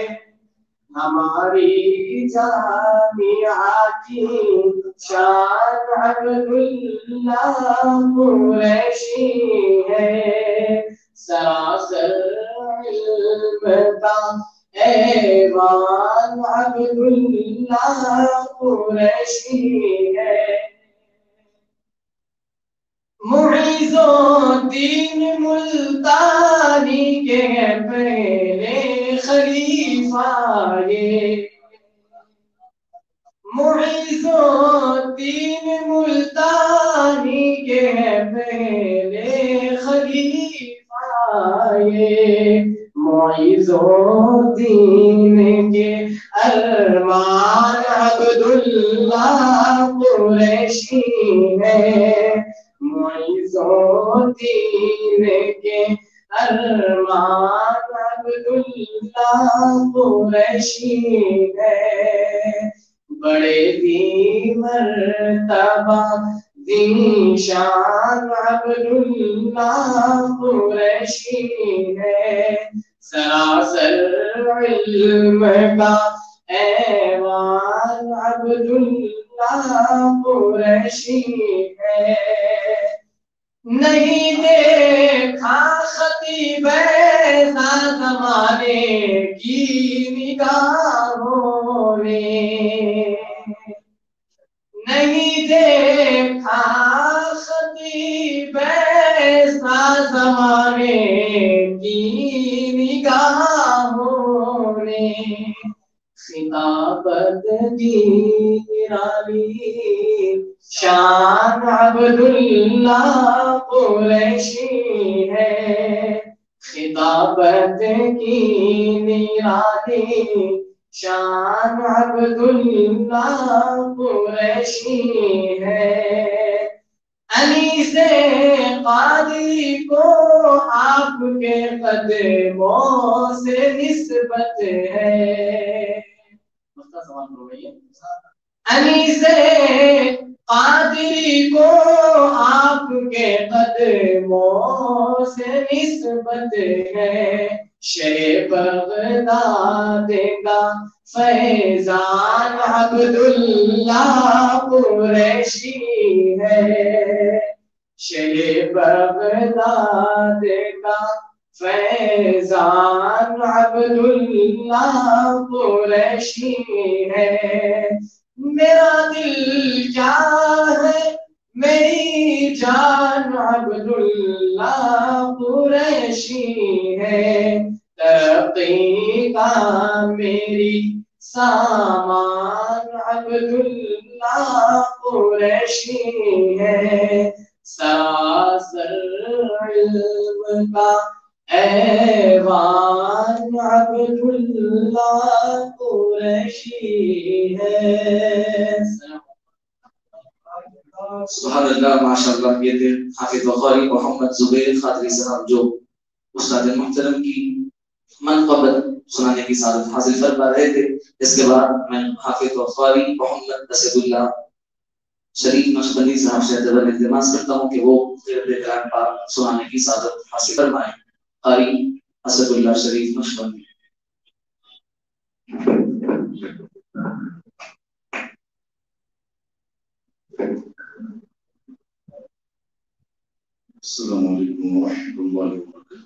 ہماری جامعہ کی شان عبداللہ قریشی ہے سراسر علم کا ایوان عبداللہ قریشی ہے معیز الدین ملتانی کے پہلے خلیفہ یہ معیز الدین ملتانی کے پہلے خلیفہ یہ معیز الدین کے ارمان عبداللہ قریشی ہے معیز الدین کے ارمان عبداللہ قریشی ہے بڑے دی مرتبہ دی شان عبداللہ قریشی ہے سراسر علم کا ایوان عبداللہ قریشی ہے نہیں دیکھا خطیب ایسا زمانے کی نگاہوں نے نہیں دیکھا خطیب ایسا زمانے کی نگاہوں نے خطابت کی نرالی شان عبداللہ قریشی ہے خطابت کی نرالی شان عبداللہ قریشی ہے علی سے قادری کو آپ کے قدموں سے نسبت ہے علی سے قادری کو آپ کے قدموں سے نسبت ہے شہ بغداد کا فیضان عبداللہ قریشی ہے شہ بغداد کا फैजान अब्दुल्लाह कुरैशी है। मेरा दिल क्या है मेरी जान अब्दुल्लाह कुरैशी है। तरक्की का मेरी सामान अब्दुल्लाह कुरैशी है। सरासर इल्म का ऐवान अब्दुल्लाह कुरैशी है। सुभान अल्लाह, माशाअल्लाह। ये थे हाफिज बुखारी मोहम्मद जुबैर खादरी साहब, जो उस्ताद मुहतरम की मनक़बत सुनाने की सादत हासिल फरमा रहे थे। इसके बाद मैं हाफिज बुखारी मोहम्मद असदुल्लाह शरीफ नक्शबंदी साहब से इल्तिमास करता हूँ कि वो कलाम पाक सुनाने की सादत हासिल फरमाएं। कारी असदुल्लाह शरीफ नक्शबंदी। अस्सलामु अलैकुम वरहमतुल्लाहि वबरकातुहू।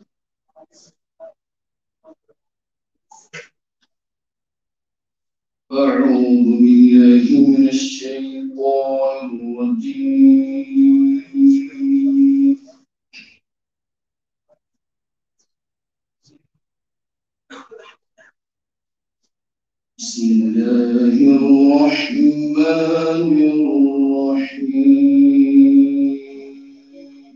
أعوذ بالله من الشيطان الرجيم. بسم الله الرحمن الرحيم.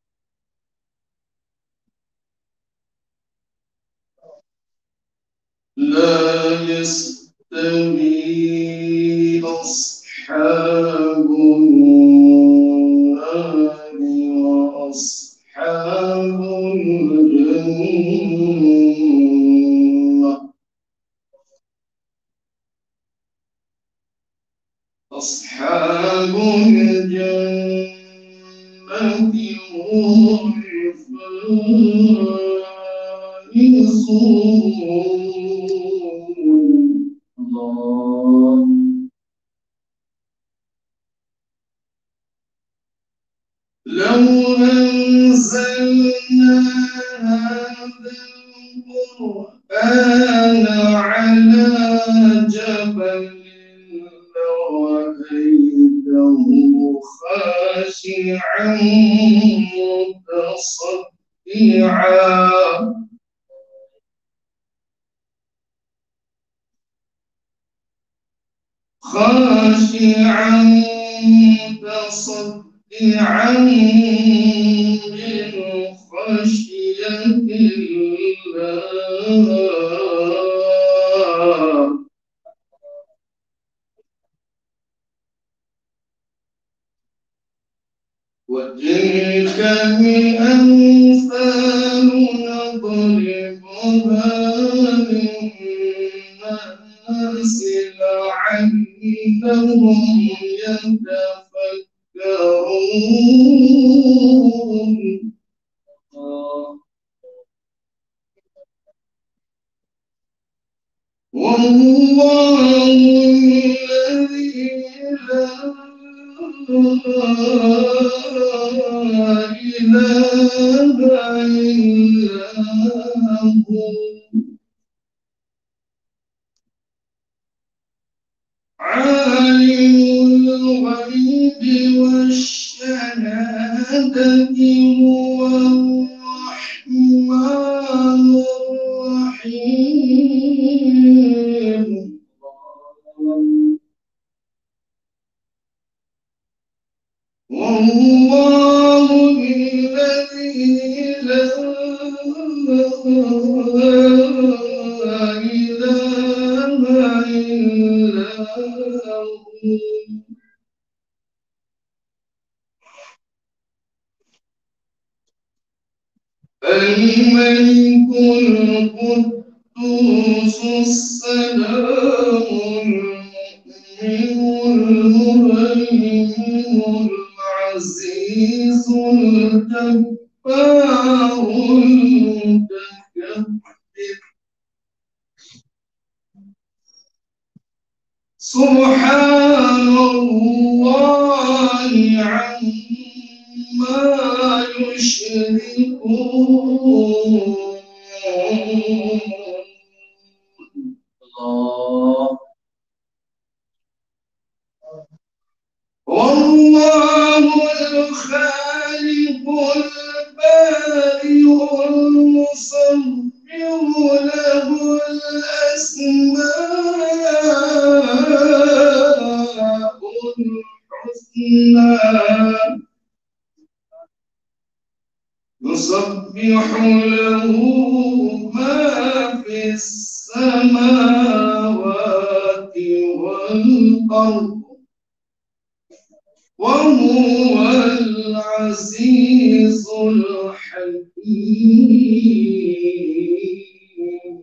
لا يستوي أصحاب النار وأصحاب الجنة. أصحاب الجنة هم الفائزون. الله. لو أنزلنا هذا القرآن على جبل لرأيته خاشعا متصدعا خاشعا متصدعا من خشية الله. وتلك الأمثال نضربها للناس لعلهم يتفكرون. والله الذي لا إله إلا هو عالم الغيب والشهادة هو الرحمن الرحيم. والله الذي لا إله إلا هو الملك القدوس السلام المؤمن المهيمن العزيز الجبار المتكبر. سبحان الله عما يشركون. الله والله الخالق البارئ المصور له الأسماء الحسنى يسبح له ما في السماوات والأرض وهو العزيز الحكيم.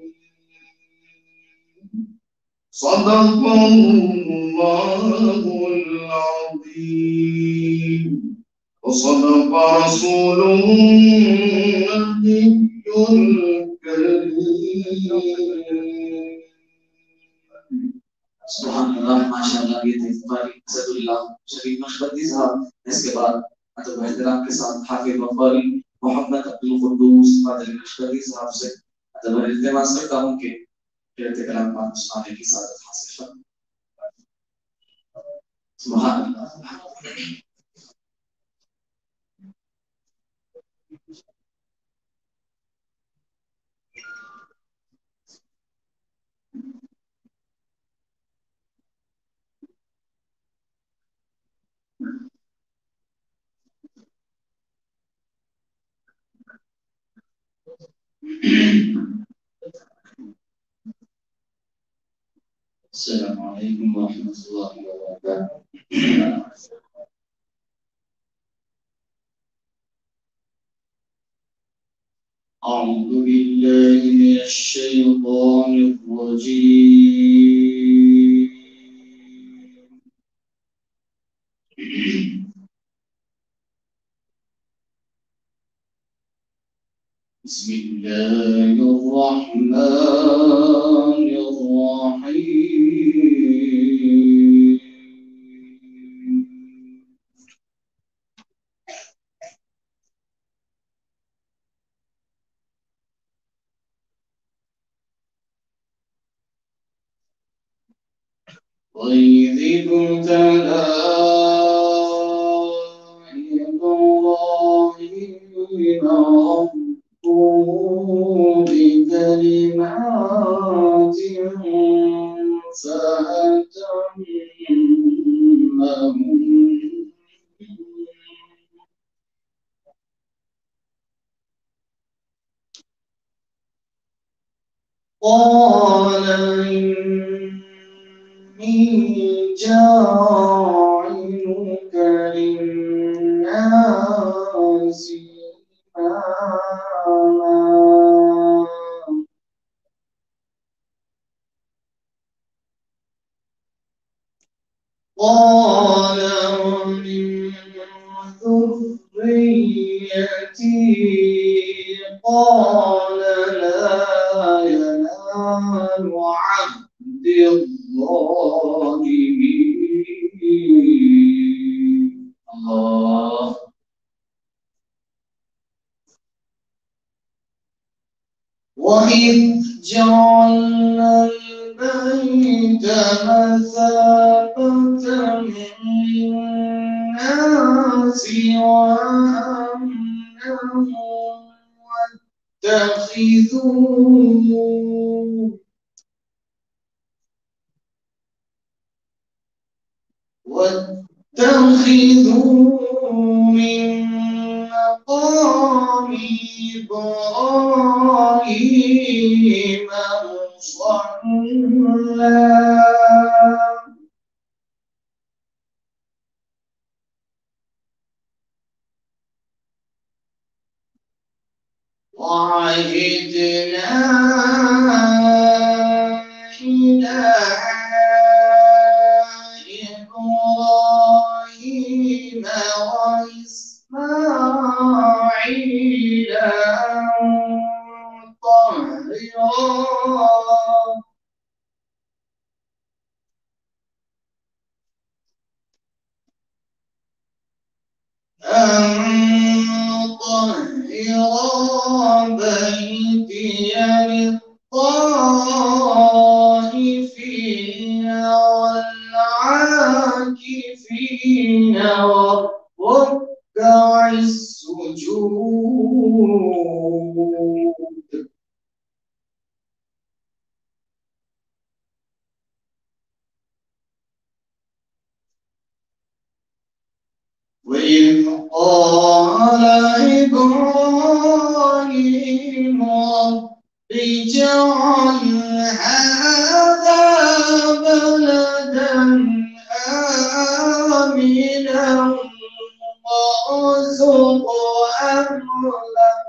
صدق الله العظيم وصدق رسوله النبي الكريم. सुभानअल्लाह माशाअल्लाह ये थे फ़ारी असदुल्लाह शरीफ नक्शबंदी साहब। इसके बाद अदब एहतराम के साथ हाफिज वफ़ारी मोहम्मद अब्दुल कुद्दूस फादर नक्शबंदी साहब से अदब इल्तिमास करता हूं कि कहते कलाम पाक सुनाने की सादत हासिल फरमाएं। सुभानअल्लाह السلام عليكم ورحمة الله وبركاته. أعوذ بالله من الشيطان الرجيم. بسم الله الرحمن الرحيم. وإذ ابتلى إبراهيم ربه بكلمات فأتمهن قال إني جاعلك للناس إماما قال ومن ذريتي قال لا ينال عهد الظالمين. الله وإذ جعلنا البيت مثابة للناس وأمنا واتخذوا واتخذوا من مقام إبراهيم مصلى وعهدنا إلى إبراهيم وإسماعيل أن طهرا أن طهر وإذ قال إبراهيم رب اجعل هذا بلدا آمنا وارزق أهله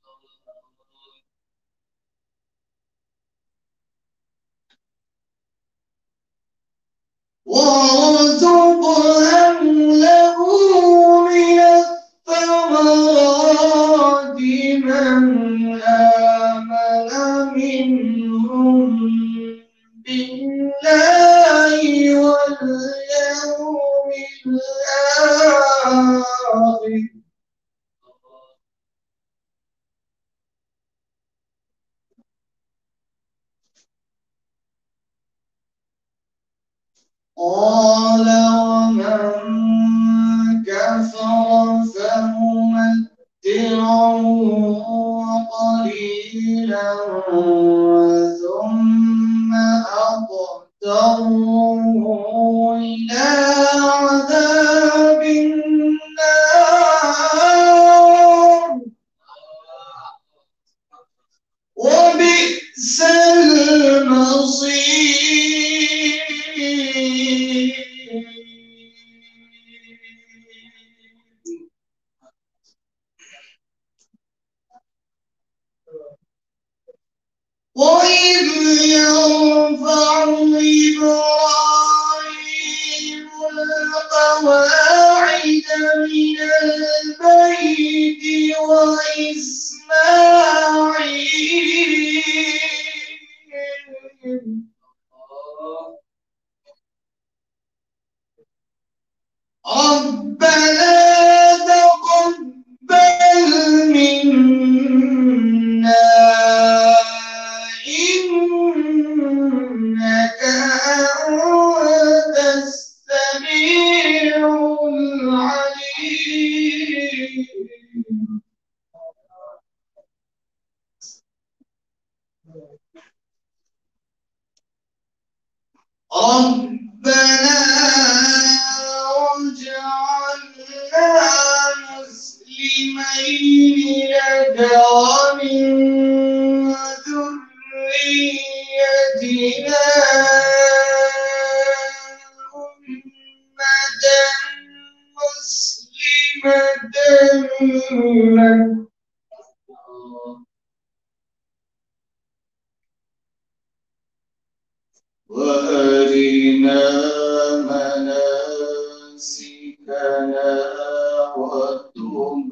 وارزق أهله من الثمرات من آمن منهم بالله واليوم الآخر قال ومن كفر فممتعه قليلا ثم أضطره إلى عذاب النار وبئس المصير. وإذ يرفع إبراهيم القواعد من البيت وإسماعيل ربنا تقبل منا إنك أنت السميع العليم. ربنا واجعلنا مسلمين لك ومن ذريتنا أمة مسلمة لك وأرنا مناسكنا وتب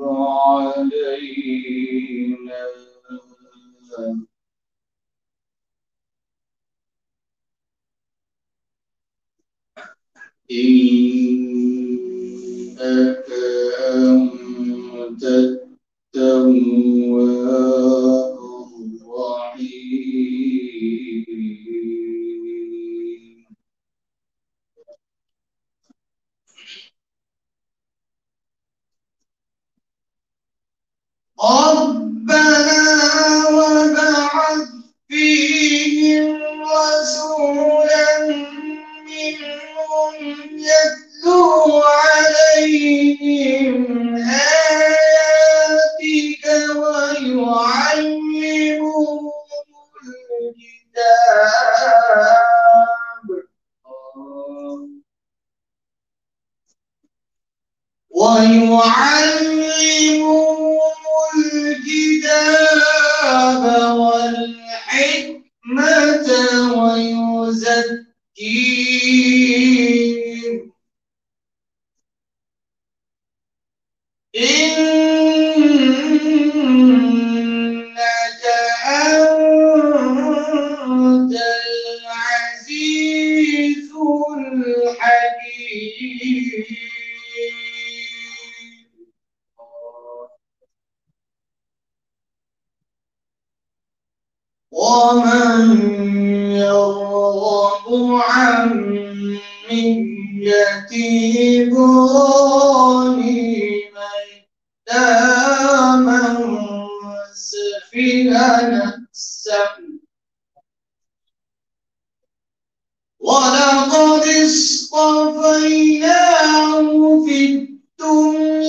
علينا إنك أنت التواب الرحيم. ربنا وابعث فيهم رسولا منهم يتلو عليهم آياتك ويعلمهم الكتاب ويعلمهم الكتاب والحكمة ويزكيهم إنك أنت العزيز الحكيم. ومن يرغب عن ملة إبراهيم إلا من سفه نفسه ولقد اصطفيناه في الدنيا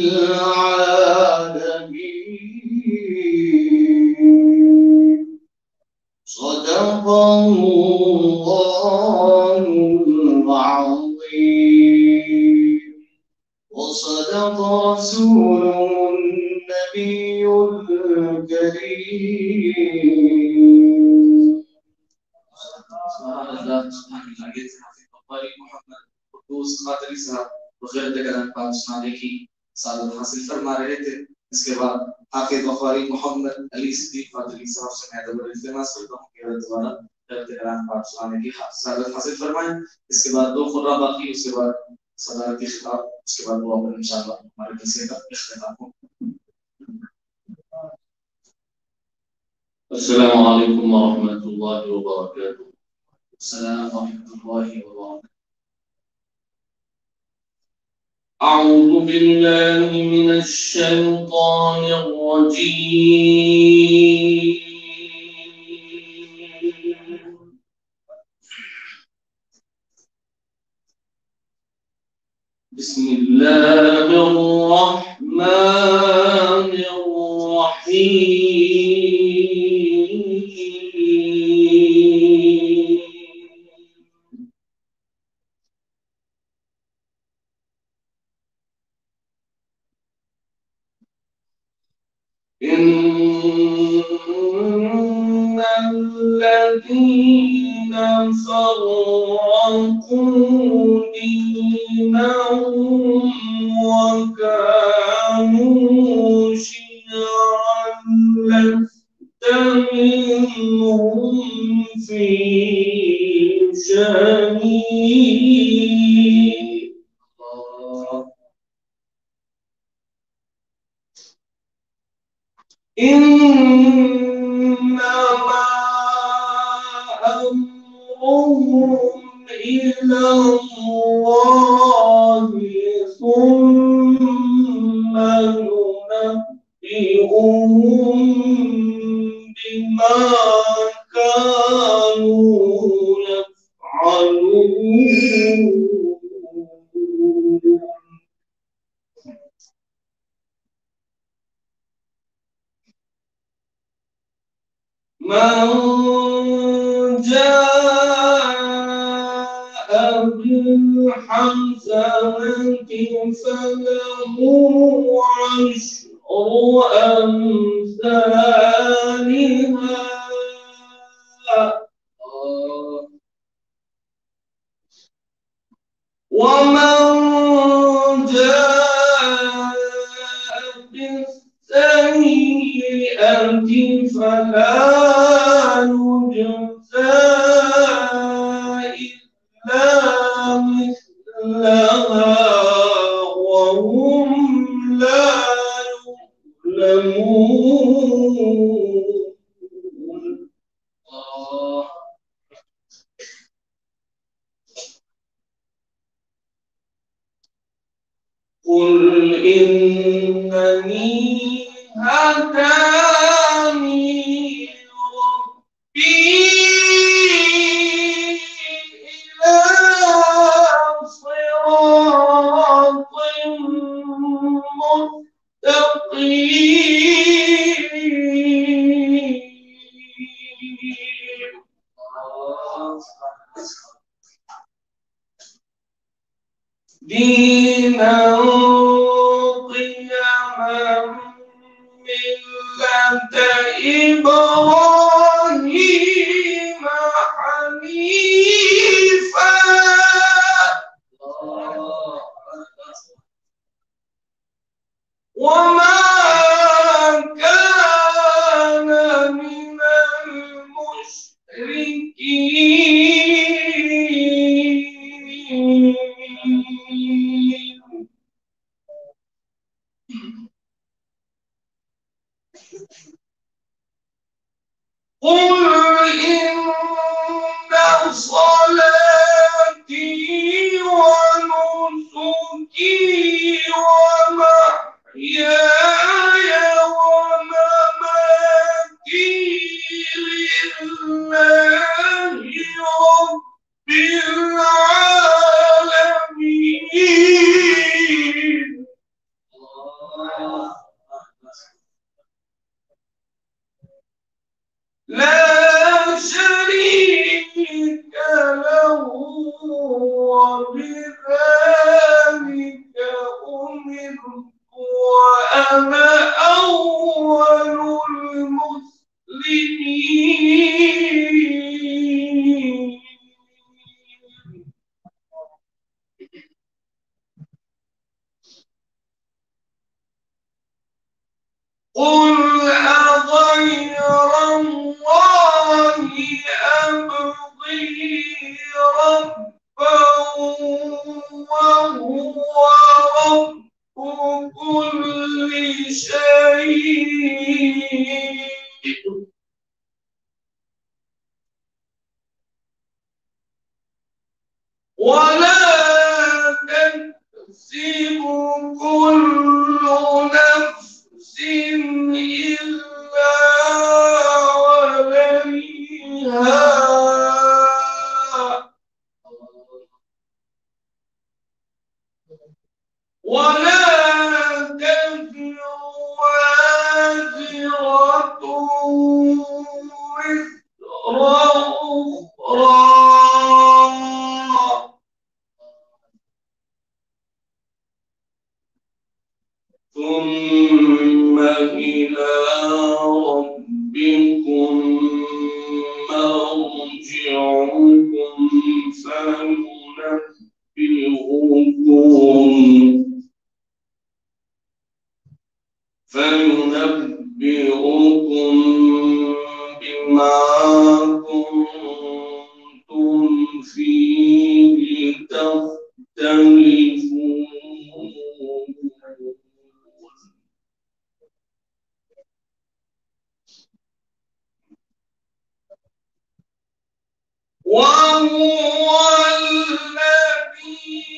العالمين. صدق الله العظيم وصدق رسوله النبي الكريم. سبحان الله سبحان الله ये हाफिज बुखारी मोहम्मद कुद्दूस कादरी साहब बगैर कलाम पाक सुनाने की सादत हासिल फरमा रहे थे। इसके बाद हाफिज बुखारी मोहम्मद अली सिद्दीक कादरी साहब से मैं दबर इल्तिमास करता हूं कि हज़रत वाला कलाम पाक सुनाने की सादत हासिल फरमाएं। इसके बाद दो खुर्रा बाकी, उसके बाद सदारती खिताब, उसके बाद वो अपन इंशाअल्लाह हमारे जलसे का इख्तिताम हो। अस्सलामु अलैकुम व रहमतुल्लाहि व बरकातुहू। अस्सलाम वालेकुम व أعوذ بالله من الشيطان الرجيم. بسم الله الرحمن الرحيم. إن الذين فرقوا دينهم وكانوا شيعا لست منهم في شيء. إنما أمرهم إلى الله ثم ينبئهم بما كانوا يفعلون. من جاء بالحسنة فله عشر أمثالها ومن جاء بالسيئة فلا يجزى إلا مثلها وهم لا يظلمون. قل إنني هداني ربي إلى صراط مستقيم. دينا قيما ملة إبراهيم حنيفا وما كان من المشركين. قل إن صلاتي ونسكي ومحياي لا شريك له وبذلك أمرت وأنا أول المسلمين. قل أغير الله أبغي ربا وهو رب كل شيء ولا تكسب كل نفس إلا عليها ولا تزر وازرة وزر أخرى ثم إلى ربكم مرجعكم فينبئكم فينبئكم بما كنتم فيه تختلفون. وهو الذي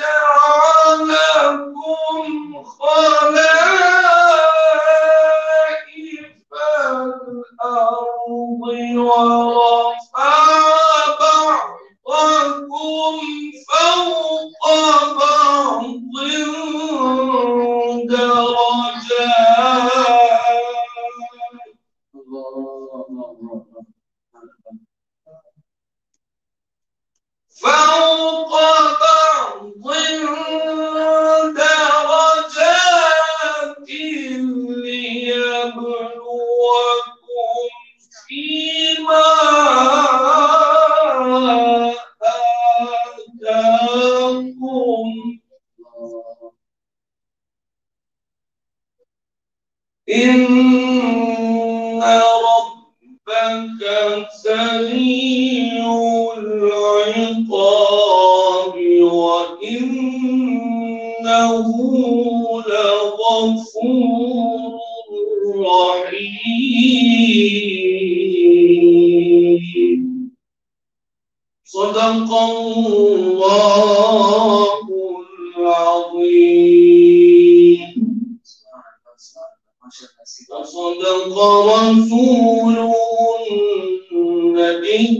جعلكم خلائف الأرض ورفع بعضكم فوق بعض درجات فوق بعض درجات ليبلوكم فيما آتاكم إن ربك سريع العقاب وإنه لغفور رحيم. صدق الله العظيم وصدق رسوله النبي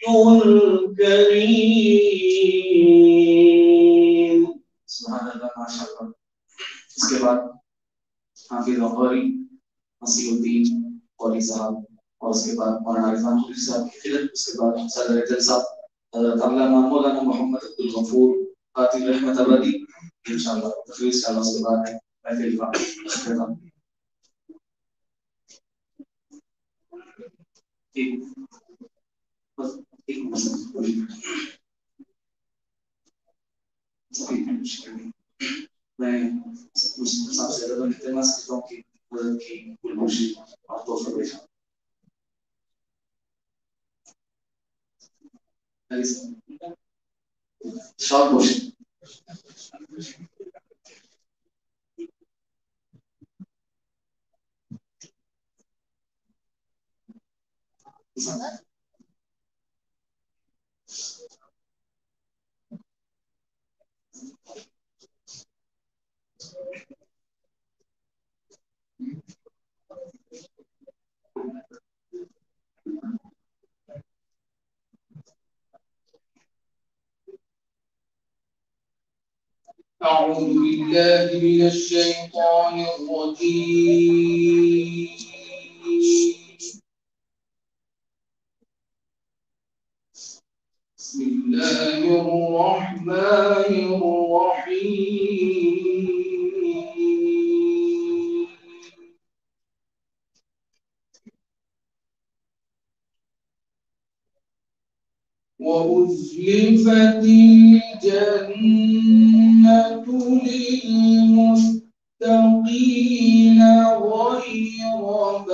الكريم. सुभान अल्लाह माशाअल्लाह। इसके बाद हाफिज बुखारी नसीरुद्दीन कौरी साहब और उसके बाद मौलाना रिजवान हुसैन साहब की खिदमत, उसके बाद सदर जलसा हज़रत अल्लामा मौलाना मोहम्मद अब्दुल गफूर कातिब रहमत अबदी इंशाअल्लाह तफसील इंशाअल्लाह उसके बाद महफिल का इख्तिताम। एक बस एक मसला मैं सबसे ज्यादा इल्तिमास करता हूँ कि मदद की गुलमोशी और तोहफा भेजा। Short motion أعوذ بالله بالله من الشيطان الرجيم. بسم الله الرحمن الرحيم. وأزلفت الجنة للمتقين غير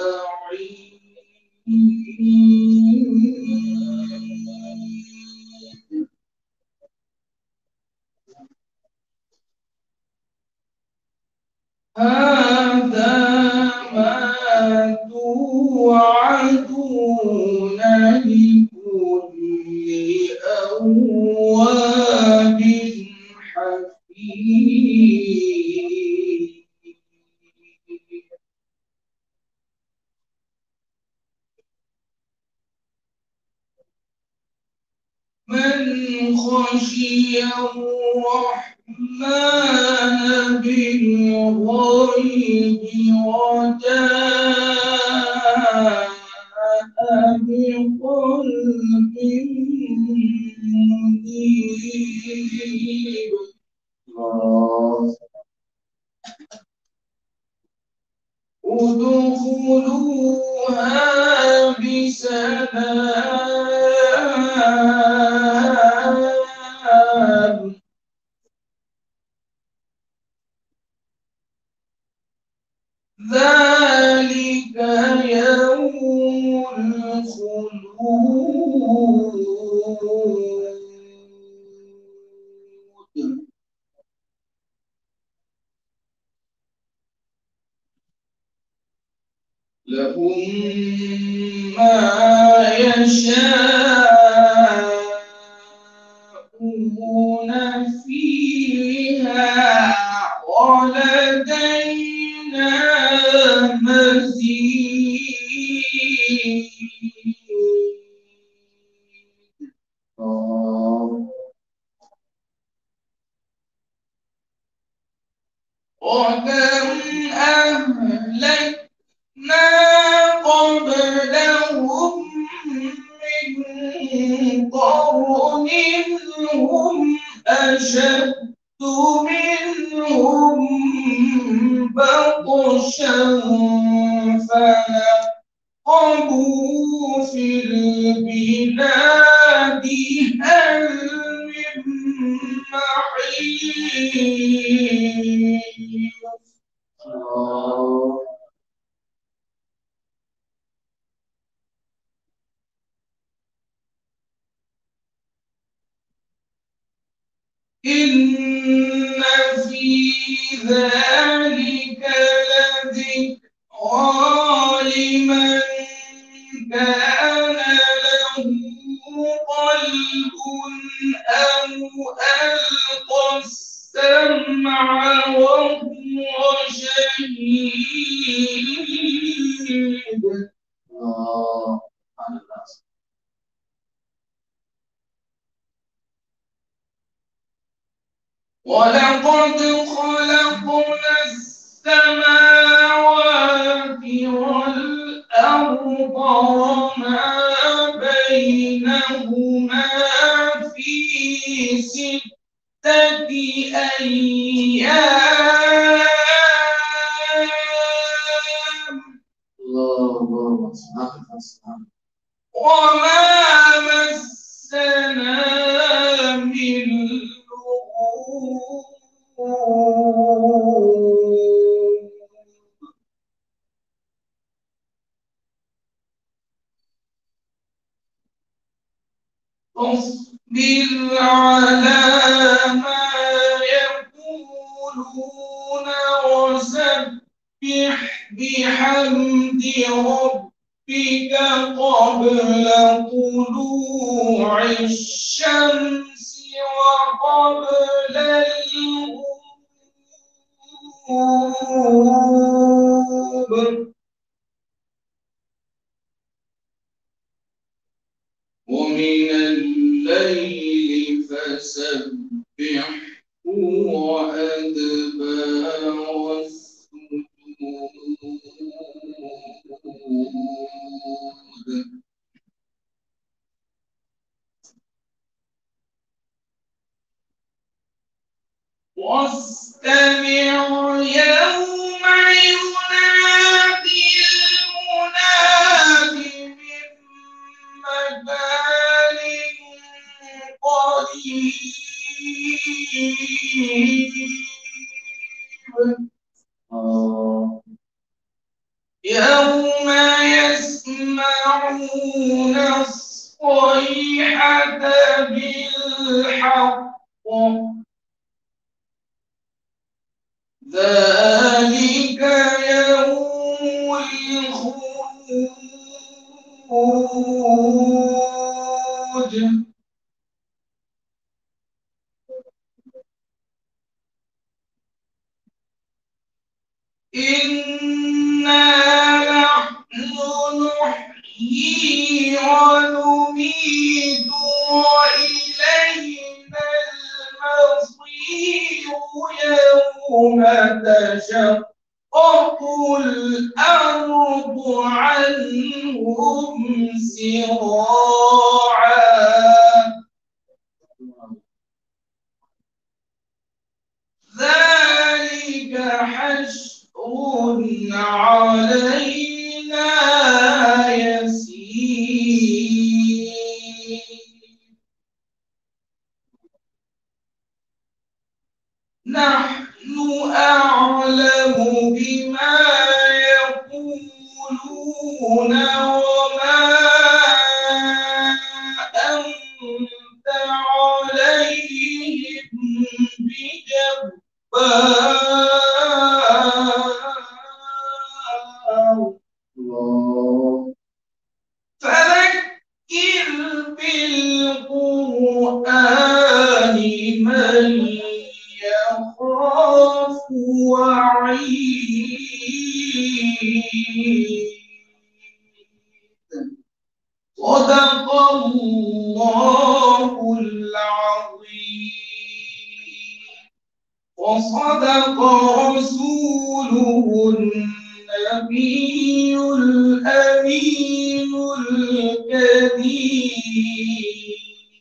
بعيد. هذا ما توعدون لكل أواب حفيظ. من خشي الرحمن بالغيب وجاء بقلب منيب. ادخلوها بسلام. ذلك يوم الخلود. لهم ما يشاءون فيها ولدينا مزيد. وكم أهلكنا قبلهم من قرن هم أشد منهم بطشا فنقبوا في البلاد هل من محيص. إن في ذلك لذكرى لمن كان له قلب أو ألقى السمع وهو شهيد. ولقد خلقنا السماوات والأرض وما بينهما في ستة أيام وما مسنا من فاصبر على ما يقولون وسبح بحمد ربك قبل طلوع الشمس وقبل الغروب ومن الليل فسبحه وأدبار يسمعون الصيحة بالحق ذلك يوم الخروج إنا نحن نحيي ونميت وإلينا المصير يوم تشقق الأرض عنهم سراعا ذلك حشر علينا يسير نحن أعلم بما يقولون وما أنت عليهم بجبار فذكر بالقرآن من يخاف وعيد صدق الله العظيم وصدق رسوله النبي الأمين الكريم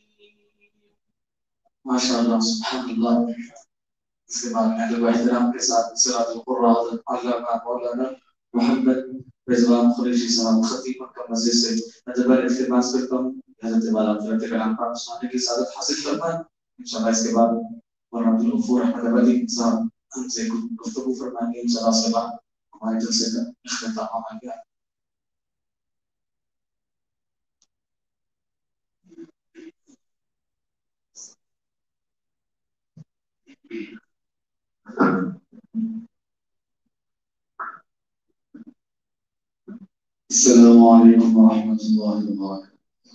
ما شاء الله سبحان الله. इसके बाद में लोग एहतराम के साथ सिराजुल कुर्रा अल्लामा मौलाना मोहम्मद रिजवान कुरैशी साहब खतीब का मजे से नजबर इल्तिमास करता हूँ हज़रत वाला हज़रत कलाम पाक सुनाने की सादत हासिल फरमाएं। इंशाअल्लाह इसके बाद मौलाना अब्दुल गफूर अहमद अबदी साहब हमसे गुफ्तगू फरमाएंगे। इंशाअल्लाह से बाद हमारे जलसे का इख्तिताम हो गया। السلام عليكم ورحمة الله وبركاته.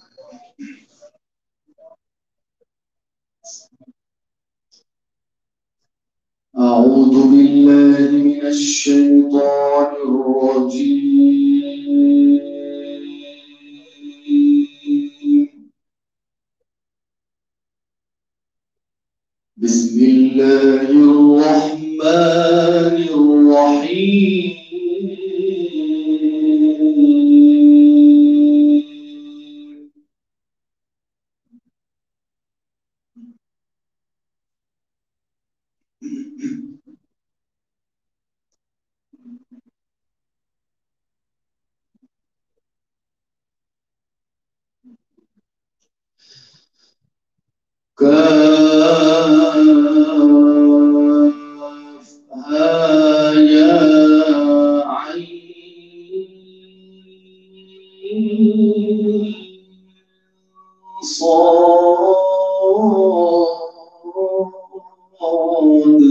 أعوذ بالله من الشيطان الرجيم. بسم الله الرحمن الرحيم. كافها يا عين صاد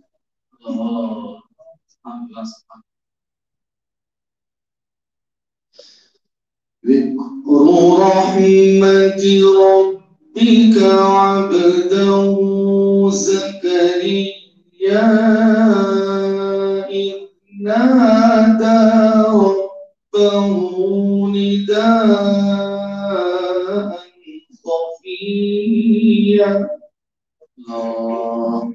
ذكر رحمة ربك عبده زكريا إذ نادى ربه نداء خفيا. الله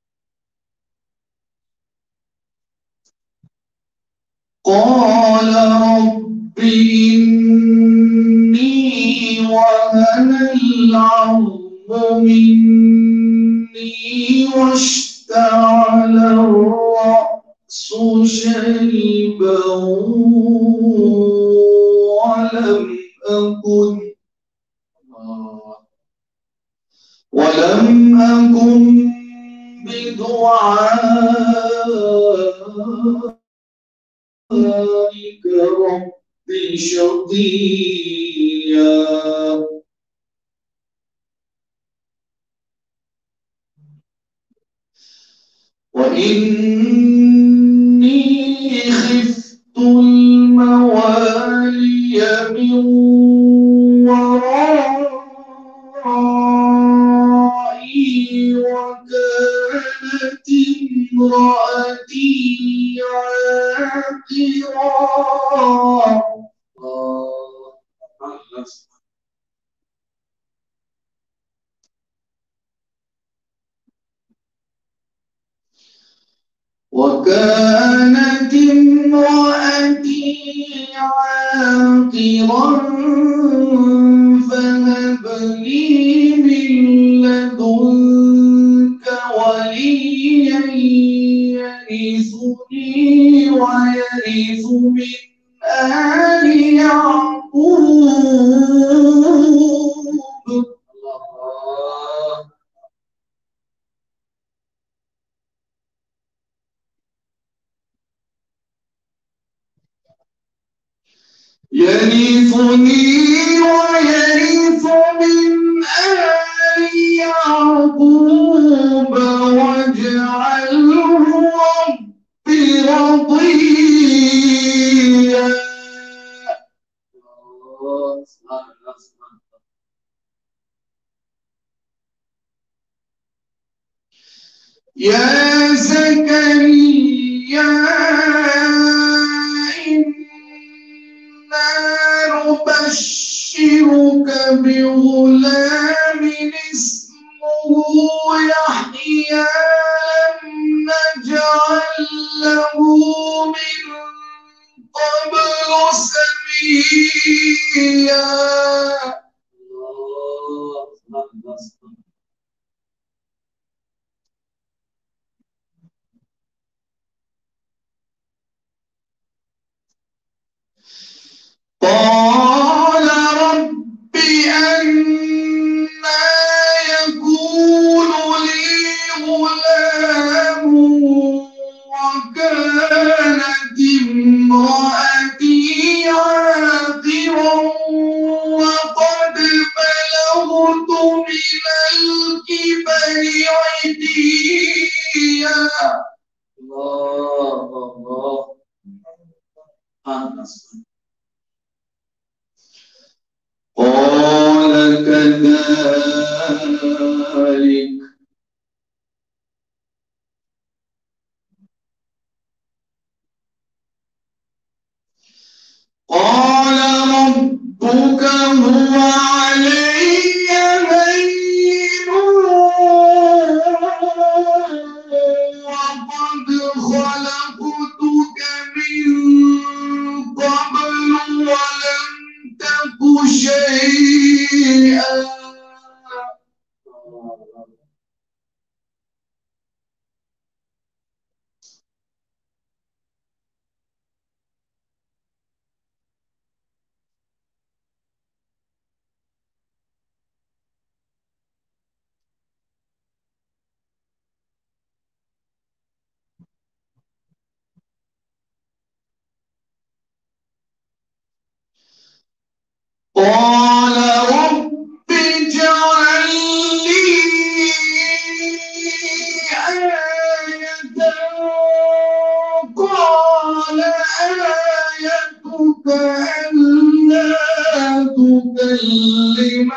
قال رب إني وهن العظم مني واشتعل الرأس شيبا ولم أكن ولم أكن بدعائك رب شقيا وإني خفت الموالي من ورائي وكانت امرأتي عاقرا. وكانت امرأتي عاقرا فهب لي من لدنك وليا يرثني ويرث من آل يعقوب. يرثني ويرث من آل يعقوب واجعله رب رضيا. يا زكريا نبشرك بغلام اسمه يحيى لم نجعل له من قبل سميا. قال رب أنى يكون لي غلام وكانت امرأتي عاقرا وقد بلغت من الكبر عتيا. الله الله. قال كذلك قال ربك هو علي هين وقد خلقتك من قبل ولم تك شيئا. قال رب اجعل لي آية. قال آيتك ألا تكلم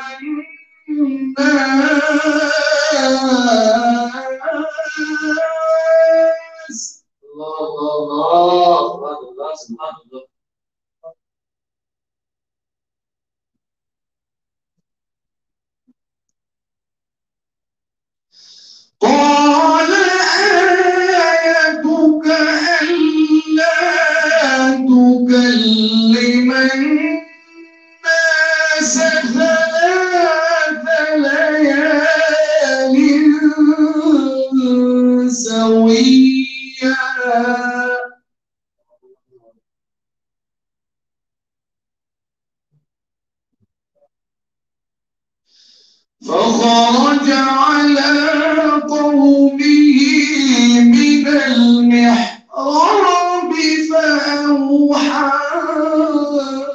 الناس. الله الله الله سبحان الله. قال آيتك ألا تكلم الناس ثلاث ليال سويا. فخرج على قومه من المحراب فأوحى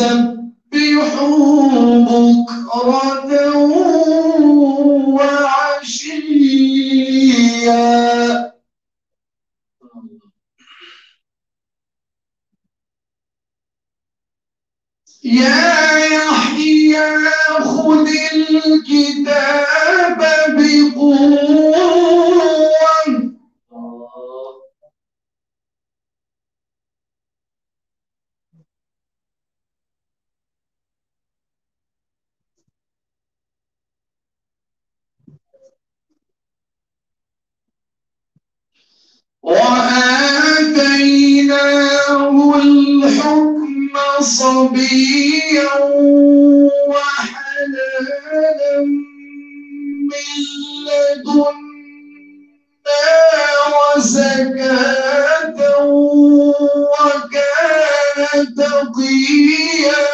بكرة وعشيا. يا يحيى خذ الكتاب بقوة. وآتيناه الحكم صبيا وحنانا من لدنا وزكاة وكان تقيا.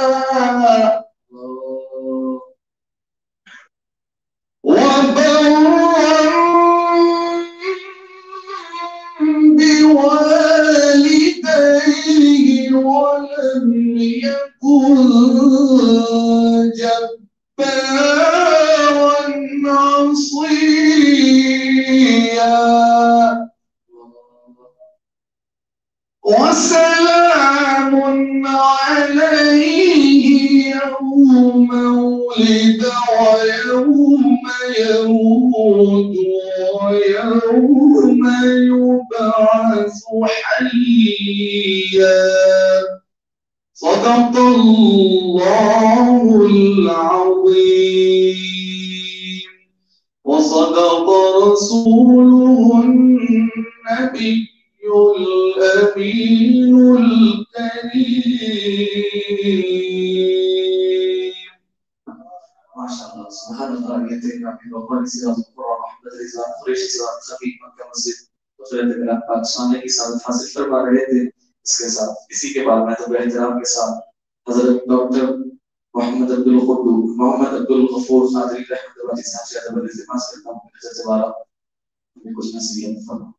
بوالديه ولم يكن جبارا عصيا. وسلام عليه يوم ولد ويوم يموت ويوم يبعث حيا. صدق الله العظيم وصدق رسوله النبي الأمين الكريم. ما شاء الله سبحان الله يتينا في بقول سيرة القرآن محمد رضا قريش سيرة खफीफ मक्का मस्जिद खुशरत कलाम पाकिस्तान की सादत हासिल फरमा रहे थे। इसके साथ इसी के बाद मैं तो एहतराम के साथ हजरत डॉक्टर मोहम्मद अब्दुल खुद्दू मोहम्मद अब्दुल गफूर कादरी रहमतुल्लाह अलैहि साहब से अदब इल्तिमास करता हूं कि हजरत वाला हमें कुछ नसीहत फरमाएं।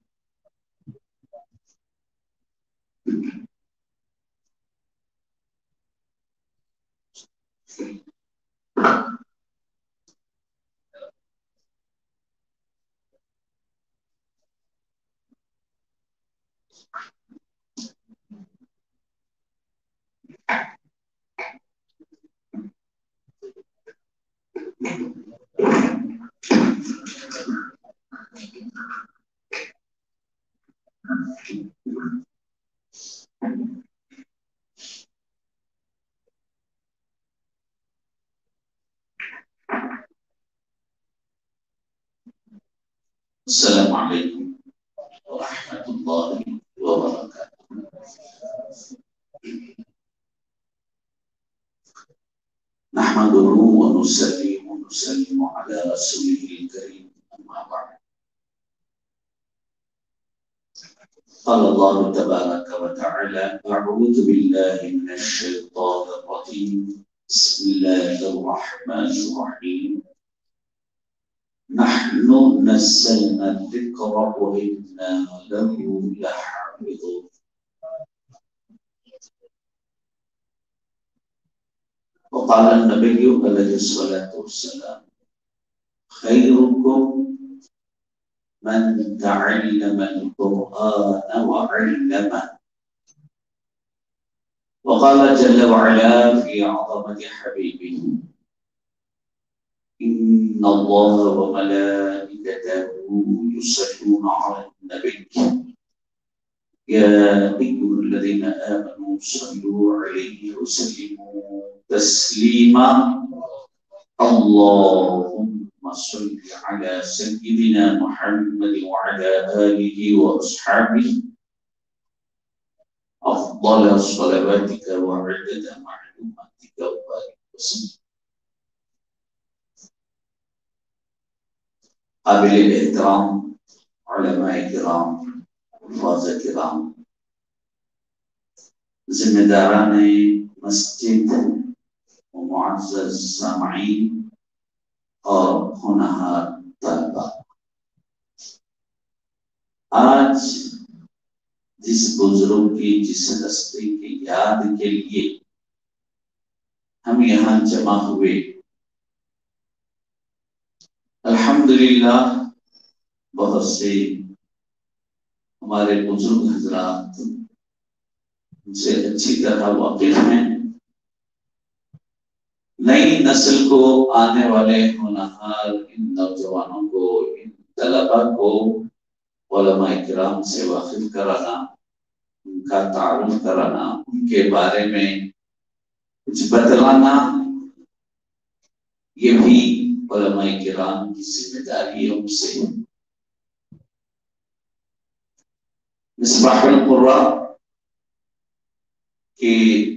السلام عليكم ورحمة الله وبركاته. نحمده ونصلي ونسلم على رسوله الكريم أما بعد. قال الله تبارك وتعالى: أعوذ بالله من الشيطان الرجيم. بسم الله الرحمن الرحيم. نحن نزلنا الذكر وإنا له لحافظون. وقال النبي عليه الصلاة والسلام: خيركم من تعلم القرآن وعلمه. وقال جل وعلا في عظمة حبيبه: إن الله وملائكته يصلون على النبي يا أيها الذين آمنوا صلوا عليه وسلموا تسليما. اللهم صل على سيدنا محمد وعلى آله وأصحابه أفضل صلواتك وعدد معلوماتك وبارك وسلم. قابل الاحترام علماء किराम हफ़ाज़ किराम ज़िम्मेदारान मस्जिद मुअज़्ज़ज़ सामईन और होनहार तलबा, आज जिस बुजुर्ग की जिस हस्ती की याद के लिए ہم یہاں جمع ہوئے، الحمدللہ بہت سے ہمارے بزرگ حضرات ان سے اچھی طرح واقف ہیں، نئی نسل کو، آنے والے ہونہار ان نوجوانوں کو، ان طلبہ کو علماء کرام سے واقف کرانا، ان کا تعارف کرانا، ان کے بارے میں کچھ بتلانا، یہ بھی علماء کرام کی ذمہ داری ہے ہم سے۔ مصباح القراء کے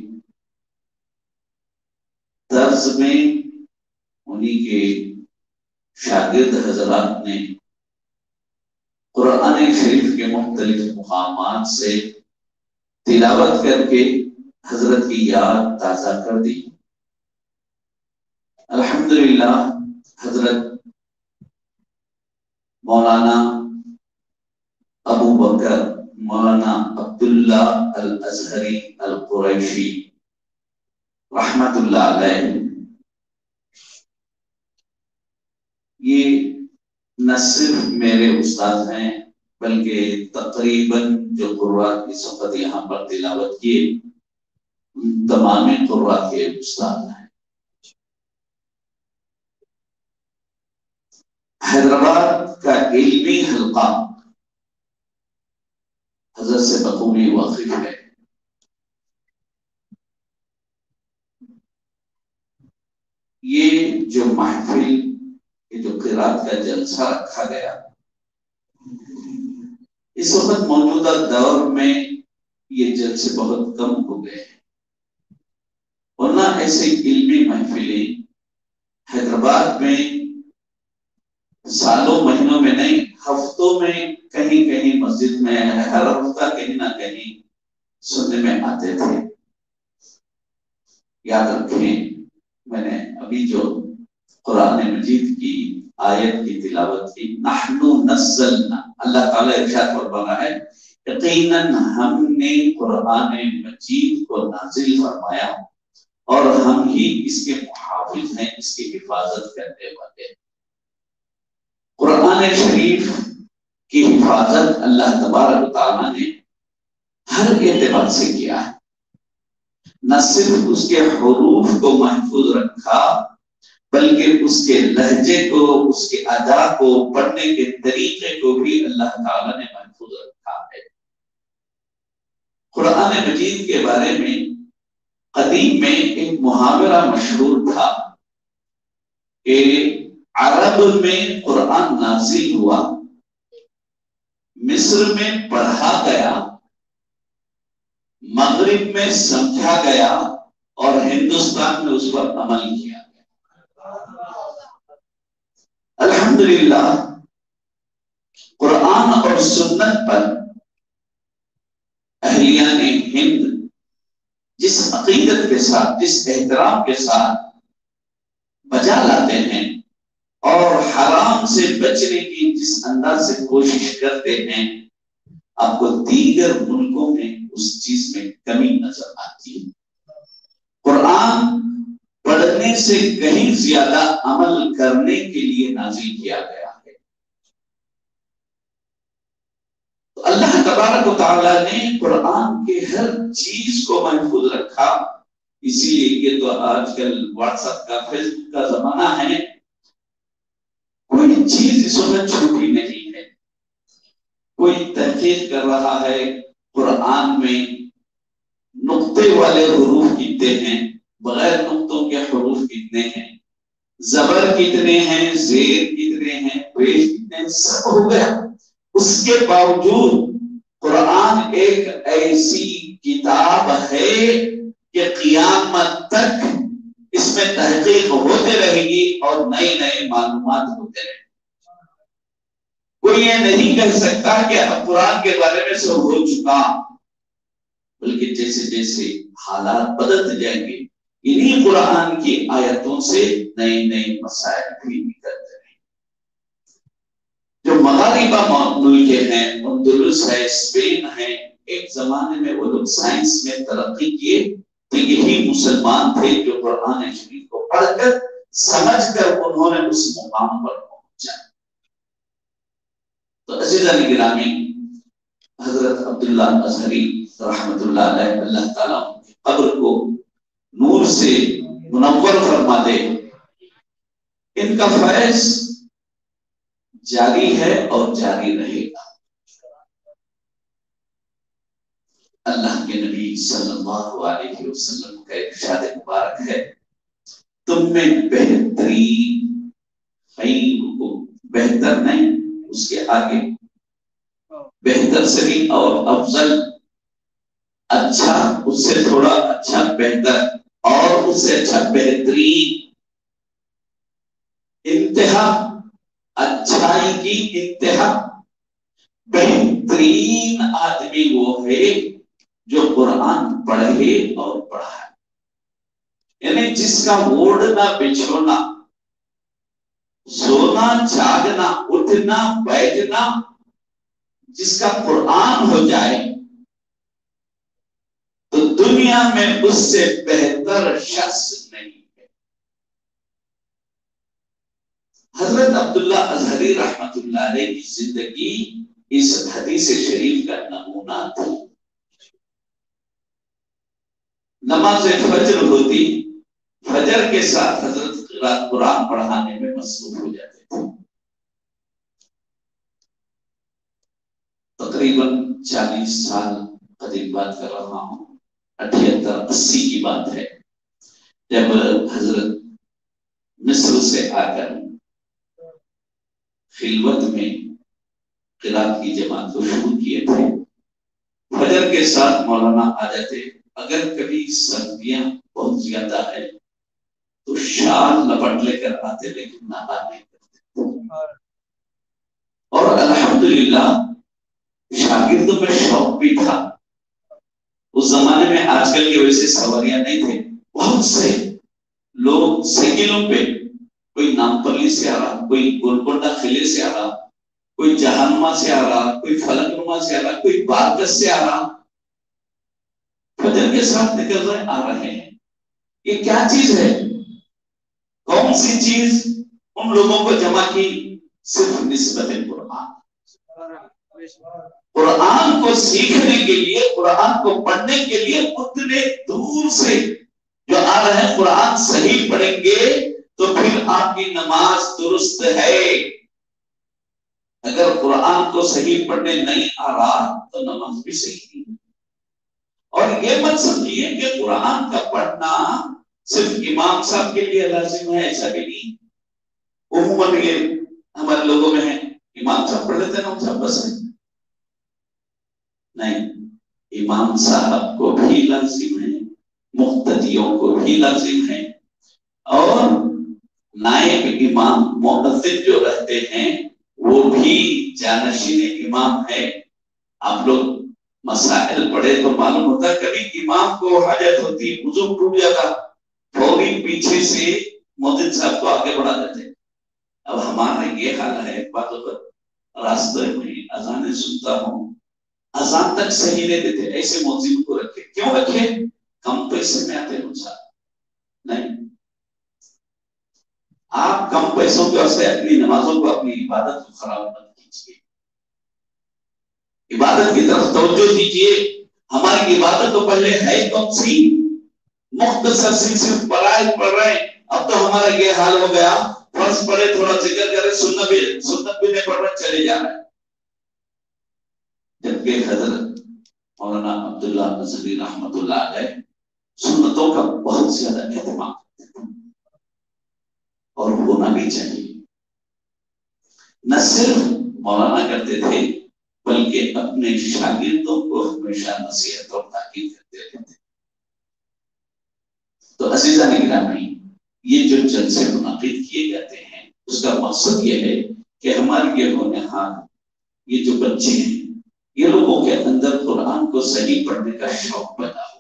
طرز میں انہی کے شاگرد حضرات نے قرآن شریف کے مختلف مقامات سے تلاوت کر کے حضرت کی یاد تازہ کر دی۔ الحمدللہ حضرت مولانا ابو بکر مولانا عبداللہ الازہری القریشی رحمت اللہ علیہ، یہ نہ صرف میرے استاد ہیں بلکہ تقریباً جو قراء اس وقت یہاں پر تلاوت کیے ان تمام قراء کے استاد ہیں۔ حیدرآباد کا علمی حلقہ حضرت سے بخوبی واقف ہے۔ یہ جو محفل، یہ جو قرات کا جلسہ رکھا گیا، اس وقت موجودہ دور میں یہ جلسے بہت کم ہو گئے ہیں، ورنہ ایسے علمی محفلیں حیدرآباد میں سالوں مہینوں میں نہیں، ہفتوں میں کہیں کہیں مسجد میں ہر ہفتہ کہیں نہ کہیں سننے میں آتے تھے۔ یاد رکھیں، میں نے ابھی جو قرآن مجید کی آیت کی تلاوت کی، نحنو نزلنا، اللہ تعالیٰ ارشاد فرمانا ہے یقیناً ہم نے قرآن مجید کو نازل فرمایا اور ہم ہی اس کے محافظ ہیں، اس کی حفاظت کرنے والے۔ قرآن شریف کی حفاظت اللہ تبارک و تعالیٰ نے ہر اعتبار سے کیا ہے، نہ صرف اس کے حروف کو محفوظ رکھا بلکہ اس کے لہجے کو، اس کے ادا کو، پڑھنے کے طریقے کو بھی اللہ تعالیٰ نے محفوظ رکھا ہے۔ قرآن مجید کے بارے میں قدیم میں ایک محاورہ مشہور تھا کہ عرب میں قرآن نازل ہوا، مصر میں پڑھا گیا، مغرب میں سمجھا گیا اور ہندوستان میں اس پر عمل کیا گیا۔ الحمدللہ قرآن اور سنت پر اہلیان ہند جس عقیدت کے ساتھ، جس احترام کے ساتھ بجا لاتے ہیں اور حرام سے بچنے کی جس انداز سے کوشش کرتے ہیں، آپ کو دیگر ملکوں میں اس چیز میں کمی نظر آتی ہے۔ قرآن پڑھنے سے کہیں زیادہ عمل کرنے کے لیے نازل کیا گیا ہے۔ تو اللہ تبارک و تعالیٰ نے قرآن کے ہر چیز کو محفوظ رکھا، اسی لیے یہ تو آج کل واٹس ایپ کا، فیس بک کا زمانہ ہے، کوئی چیز اس وقت چھوٹی نہیں ہے۔ کوئی تحقیق کر رہا ہے قرآن میں نقطے والے حروف کتنے ہیں، بغیر نقطوں کے حروف کتنے ہیں، زبر کتنے ہیں، زیر کتنے ہیں، پیش کتنے ہیں، سب ہو گیا۔ اس کے باوجود قرآن ایک ایسی کتاب ہے کہ قیامت تک اس میں تحقیق ہوتے رہے گی اور نئی نئی معلومات ہوتے رہے گی۔ کوئی یہ نہیں کہہ سکتا کہ اب قرآن کے بارے میں سب ہو چکا، بلکہ جیسے جیسے حالات بدلتے جائیں گے انہی قرآن کی آیتوں سے نئے نئے مسائل بھی نکلتے رہیں گے۔ جو مغاربہ ملک ہیں، اندلس ہے، اسپین ہے، ایک زمانے میں وہ لوگ سائنس میں ترقی کیے تو یہی مسلمان تھے جو قرآن شریف کو پڑھ کر سمجھ کر انہوں نے اس مقام پر پہنچا۔ تو عزیزان گرامی، حضرت عبداللہ ازہری رحمت اللہ علیہ، اللہ تعالیٰ کی قبر کو نور سے منور فرما دے، ان کا فیض جاری ہے اور جاری رہے گا۔ اللہ کے نبی صلی اللہ علیہ وسلم کا ارشاد مبارک ہے، تم میں بہترین، خیر کو بہتر نہیں، اس کے آگے بہتر سے بھی اور افضل، اچھا اس سے تھوڑا اچھا بہتر، اور اس سے اچھا بہترین، انتہا اچھائی کی انتہا، بہترین آدمی وہ ہے جو قرآن پڑھے اور پڑھائے، یعنی جس کا اوڑھنا بچھونا، سونا جاگنا، اٹھنا بیٹھنا جس کا قرآن ہو جائے، تو دنیا میں اس سے بہتر شخص نہیں ہے۔ حضرت عبداللہ ازہری رحمت اللہ علیہ کی زندگی اس حدیث شریف کا نمونہ تھی۔ نماز فجر ہوتی، فجر کے ساتھ حضرت قرآن پڑھانے میں مصروف ہو جاتے تھے۔ تقریباً چالیس سال قدیم بات کر رہا ہوں، اٹھہتر اسی کی بات ہے، جب حضرت مصر سے آ کر خلوت میں قرآن کی جماعت کو شروع کیے تھے۔ فجر کے ساتھ مولانا آ جاتے، اگر کبھی سردیاں بہت زیادہ ہے تو شال لپٹ لے کر آتے، لیکن ناراض نہیں کرتے، اور الحمدللہ شاگردوں میں شوق بھی تھا۔ اس زمانے میں آج کل کے ویسے سواریاں نہیں تھے، بہت سے لوگ سائیکلوں پہ، کوئی نامپلی سے آ رہا، کوئی گولکنڈہ قلعے سے آ رہا، کوئی جہانما سے آ رہا، کوئی فلک نما سے آ رہا، کوئی بارکس سے آ رہا، فجر کے ساتھ نکل رہے آ رہے ہیں۔ یہ کیا چیز ہے؟ کون سی چیز ان لوگوں کو جمع کی؟ صرف نسبت قرآن۔ قرآن کو سیکھنے کے لیے، قرآن کو پڑھنے کے لیے اتنے دور سے جو آ رہے ہیں، قرآن صحیح پڑھیں گے تو پھر آپ کی نماز درست ہے۔ اگر قرآن کو صحیح پڑھنے نہیں آ رہا تو نماز بھی صحیح نہیں۔ اور یہ مت سمجھیے کہ قرآن کا پڑھنا صرف امام صاحب کے لیے لازم ہے، ایسا بھی نہیں۔ عموماً یہ ہمارے لوگوں میں ہے، امام صاحب پڑھ لیتے ہیں نا، صاحب بس ہے، نہیں، امام صاحب کو بھی لازم ہے، مقتدیوں کو بھی لازم ہے، اور نائب امام مؤذن جو رہتے ہیں وہ بھی جانشین امام ہے۔ آپ لوگ مسائل پڑھے تو معلوم ہوتا ہے، کبھی امام کو حاجت ہوتی، وضو ٹوٹ جاتا، فوری پیچھے سے مؤذن صاحب کو آگے بڑھا دیتے۔ اب ہمارا یہ حال ہے، بات راستے میں اذانیں سنتا ہوں، اذان تک صحیح نہیں دیتے، ایسے مؤذن کو رکھے۔ کیوں رکھے؟ کم پیسے میں آتے ہیں نہیں، آپ کم پیسوں کے واسطے اپنی نمازوں کو، اپنی عبادت کو خراب مت کیجیے، عبادت کی طرف توجہ دیجیے۔ ہماری عبادت تو پہلے ہے کون سی؟ مختصر سی صرف فرائض پڑھ رہے ہیں۔ اب تو ہمارا یہ حال ہو گیا، فرض پڑھے تھوڑا ذکر کرے، سنت بھی سنت بھی نہیں پڑھ رہے، چلے جا رہے ہیں۔ جبکہ حضرت مولانا عبداللہ ازہری رحمت اللہ علیہ سنتوں کا بہت زیادہ اہتمام کرتے تھے، اور ہونا بھی چاہیے۔ نہ صرف مولانا کرتے تھے بلکہ اپنے شاگردوں کو ہمیشہ نصیحت اور تاکید کرتے رہتے تھے۔ تو عزیزان گرامی، یہ جو جلسے منعقد کیے جاتے ہیں اس کا مقصد یہ ہے کہ ہمارے یہ ہونہار، یہ جو بچے ہیں، یہ لوگوں کے اندر قرآن کو صحیح پڑھنے کا شوق پیدا ہو،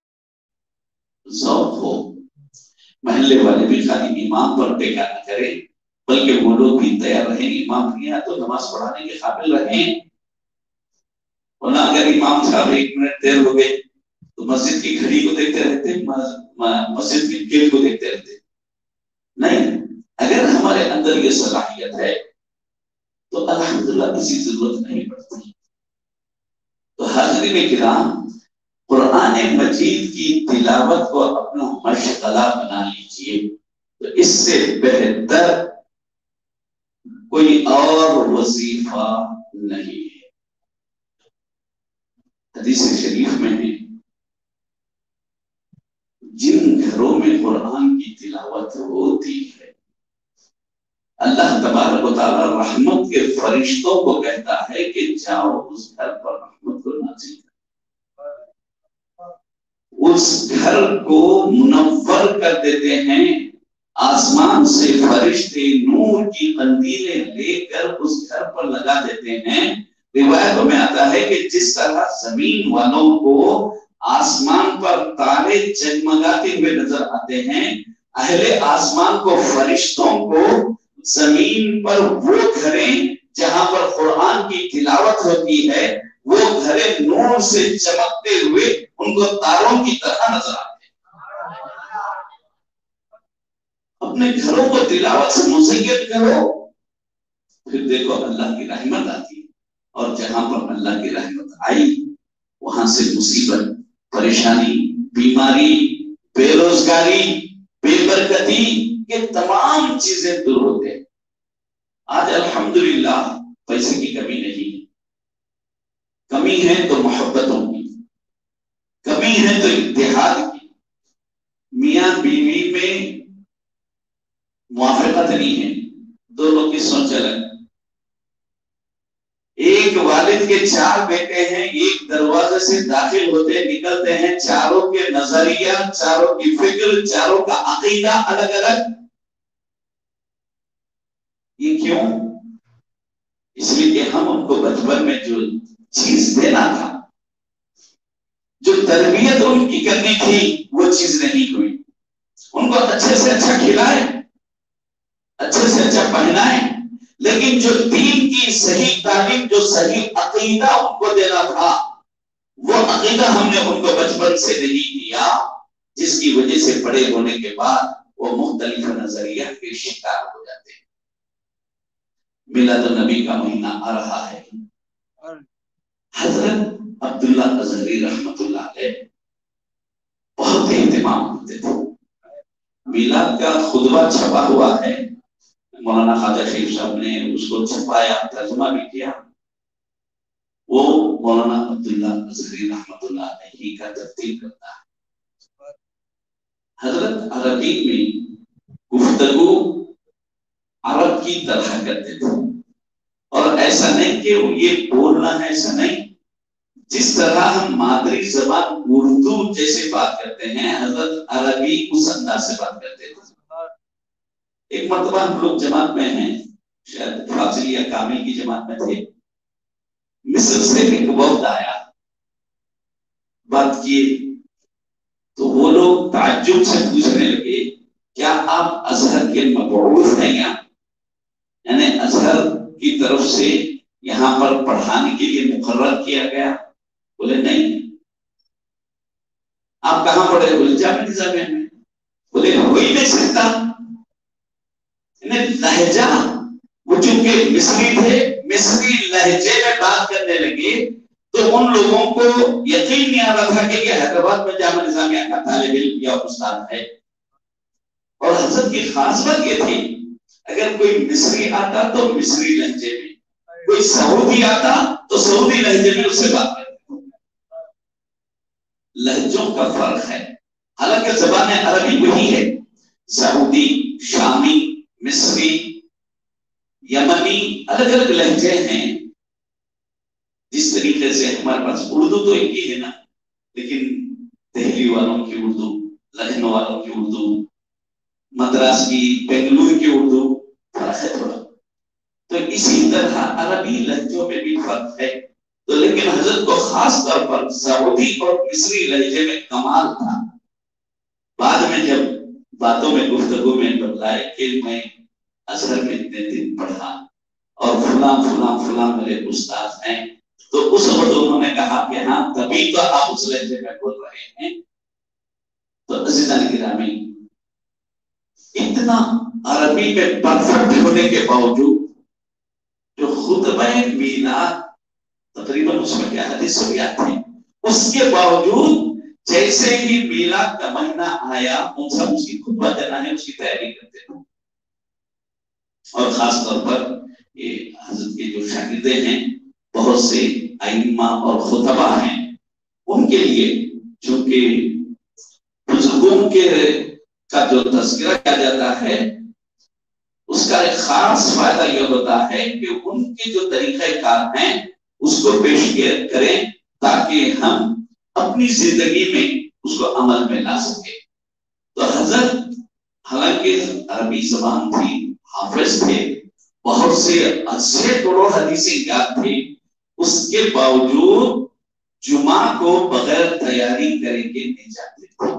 ذوق ہو۔ محلے والے بھی خالی امام پر ٹیکا نہ کریں، بلکہ وہ لوگ بھی تیار رہیں، امام نہیں ہے تو نماز پڑھانے کے قابل رہیں۔ ورنہ اگر امام صاحب ایک منٹ دیر ہو گئے تو مسجد کی گھڑی کو دیکھتے رہتے، مسجد کی گیٹ کو دیکھتے رہتے؟ نہیں، اگر ہمارے اندر یہ صلاحیت ہے تو الحمدللہ کسی ضرورت نہیں پڑتی۔ تو حاضرین کرام، قرآن مجید کی تلاوت کو اپنا مشغلہ بنا لیجئے، تو اس سے بہتر کوئی اور وظیفہ نہیں ہے۔ حدیث شریف میں ہے جن گھروں میں قرآن کی تلاوت ہوتی ہے اللہ تبارک و تعالی رحمت کے فرشتوں کو کہتا ہے کہ جاؤ اس گھر پر رحمت کو نازل کرو، اس گھر کو منور کر دیتے ہیں، آسمان سے فرشتے نور کی قندیلیں لے کر اس گھر پر لگا دیتے ہیں۔ روایتوں میں آتا ہے کہ جس طرح زمین والوں کو آسمان پر تارے جگمگاتے ہوئے نظر آتے ہیں، اہل آسمان کو فرشتوں کو زمین پر وہ گھریں جہاں پر قرآن کی تلاوت ہوتی ہے وہ گھریں نور سے چمکتے ہوئے ان کو تاروں کی طرح نظر آتے ہیں۔ اپنے گھروں کو تلاوت سے مزین کرو، پھر دیکھو اللہ کی رحمت آتی ہے، اور جہاں پر اللہ کی رحمت آئی وہاں سے مصیبت، پریشانی، بیماری، بے روزگاری، بے برکتی، یہ تمام چیزیں دور ہوتے ہیں۔ آج الحمدللہ پیسے کی کمی نہیں ہے، کمی ہے تو محبتوں کی، کمی ہے تو اتحاد کی، میاں بیوی میں موافقت نہیں ہے، دونوں کی سوچ الگ۔ ایک والد کے چار بیٹے ہیں، ایک دروازے سے داخل ہوتے نکلتے ہیں، چاروں کے نظریہ، چاروں کی فکر، چاروں کا عقیدہ الگ الگ۔ یہ کیوں؟ اس لیے کہ ہم ان کو بچپن میں جو چیز دینا تھا، جو تربیت ان کی کرنی تھی، وہ چیز نہیں ہوئی۔ ان کو اچھے سے اچھا کھلائے، اچھے سے اچھا پہنائے، لیکن جو دین کی صحیح تعلیم، جو صحیح عقیدہ ان کو دینا تھا، وہ عقیدہ ہم نے ان کو بچپن سے نہیں دیا، جس کی وجہ سے بڑے ہونے کے بعد وہ مختلف نظریہ کے شکار ہو جاتے ہیں۔ میلاد النبی کا مہینہ آ رہا ہے، حضرت عبداللہ ازہری رحمت اللہ علیہ بہت اہتمام کرتے تھے۔ میلاد کا خطبہ چھپا ہوا ہے، مولانا خواجہ شریف صاحب نے اس کو چھپایا، ترجمہ بھی کیا، وہ مولانا عبداللہ ازہری رحمت اللہ علیہ کا ترتیب کرتا ہے۔ حضرت عربی میں گفتگو عرب کی طرح کرتے تھے، اور ایسا نہیں کہ یہ بولنا ہے، ایسا نہیں، جس طرح ہم مادری زبان اردو جیسے بات کرتے ہیں، حضرت عربی اس انداز سے بات کرتے تھے۔ ایک مرتبہ ہم لوگ جماعت میں ہیں، شاید فاضل یا کامل کی جماعت میں تھے، مصر سے ایک وفد آیا، بات کیے تو وہ لوگ تعجب سے پوچھنے لگے کیا آپ ازہر کے مبعوث ہیں یا یعنی ازہر کی طرف سے یہاں پر پڑھانے کے لیے مقرر کیا گیا؟ بولے نہیں۔ آپ کہاں پڑھے؟ بولے جامعہ نظامیہ میں۔ بولے ہو ہی نہیں سکتا، لہجہ، وہ چونکہ مصری تھے، مصری لہجے میں بات کرنے لگے تو ان لوگوں کو یقین نہیں آ رہا تھا کہ یہ حیدرآباد میں جامعہ نظامیہ کا طالب علم یا استاد ہے۔ اور حضرت کی خاص بات یہ تھی، اگر کوئی مصری آتا تو مصری لہجے میں، کوئی سعودی آتا تو سعودی لہجے میں اس سے بات کرتے۔ لہجوں کا فرق ہے، حالانکہ زبان عربی وہی ہے، سعودی، شامی، مصری، یمنی، الگ الگ لہجے ہیں۔ جس طریقے سے ہمارے پاس اردو تو ایک ہی ہے نا، لیکن دہلی والوں کی اردو، لکھنؤ والوں کی اردو، مدراس کی، بنگلور کی اردو فرق ہے تھوڑا۔ تو اسی طرح عربی لہجوں میں بھی فرق ہے، تو لیکن حضرت کو خاص طور پر سعودی اور مصری لہجے میں کمال تھا۔ بعد میں جب باتوں میں گفتگو میں بتلائے کہ میں ازہر میں اتنے دن پڑھا اور فلاں فلاں فلاں میرے استاد ہیں، تو اس وقت انہوں نے کہا کہ ہاں تبھی تو آپ اس لہجے میں بول رہے ہیں. تو عزیزان گرامی اتنا عربی میں پرفیکٹ ہونے کے باوجود جو خطبہ میلاد تقریباً اس میں کیا حدیث سویات تھے، اس کے باوجود جیسے ہی میلاد کا مہینہ آیا ان سب اس کی خطبہ دینا ہے اس کی تیاری کرتے ہیں. اور خاص طور پر یہ حضرت کے جو شاگردے ہیں بہت سے ائمہ اور خطبہ ہیں ان کے لیے چونکہ بزرگوں کے کا جو تذکرہ کیا جاتا ہے اس کا ایک خاص فائدہ یہ ہوتا ہے کہ ان کے جو طریقہ کار ہیں اس کو پیش کریں تاکہ ہم اپنی زندگی میں اس کو عمل میں لا سکیں. تو حضرت حالانکہ عربی زبان تھی، حافظ تھے، بہت سے اچھے کروڑ حدیثیں یاد تھی، اس کے باوجود جمعہ کو بغیر تیاری کرے کے نہیں جاتے تھے،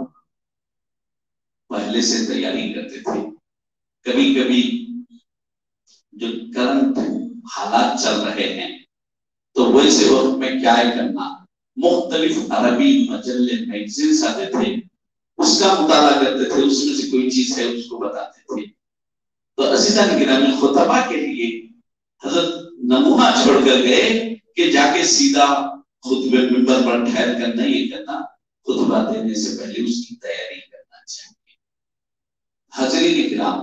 پہلے سے تیاری کرتے تھے. کبھی کبھی جو کرنٹ حالات چل رہے ہیں تو ویسے وقت میں کیا کرنا، مختلف عربی مجلے میگزینس آتے تھے، اس کا مطالعہ کرتے تھے، اس میں سے کوئی چیز ہے اس کو بتاتے تھے. تو عزیزان گرامی خطبہ کے لیے حضرت نمونہ چھوڑ کر گئے کہ جا کے سیدھا خطبے منبر پر ٹھہر کر نہیں کرنا، خطبہ دینے سے پہلے اس کی تیاری کرنا چاہیے. حاضرین کرام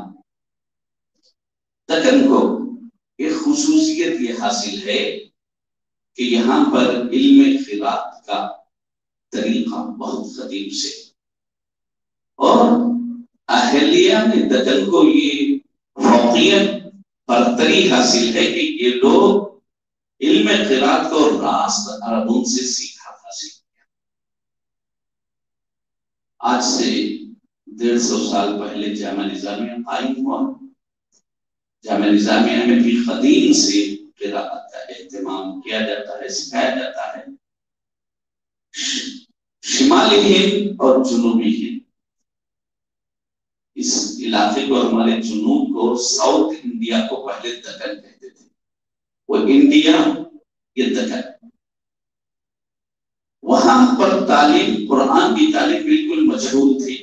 دکن کو ایک خصوصیت یہ حاصل ہے کہ یہاں پر علم قرات کا طریقہ بہت قدیم سے، اور اہلیہ نے دکن کو یہ فوقیت برتری حاصل ہے کہ یہ لوگ علم قرات کو راست عربوں سے سیکھا حاصل کیا. آج سے ڈیڑھ سو سال پہلے جامعہ نظامیہ قائم ہوا. جامعہ نظامیہ میں بھی قدیم سے قراءت کا اہتمام کیا جاتا ہے، سکھایا جاتا ہے. شمالی ہند اور جنوبی ہند، اس علاقے کو ہمارے جنوب کو ساؤتھ انڈیا کو پہلے دکن کہتے تھے، وہ انڈیا یہ دکن. وہاں پر تعلیم، قرآن کی تعلیم بالکل مشہور تھی.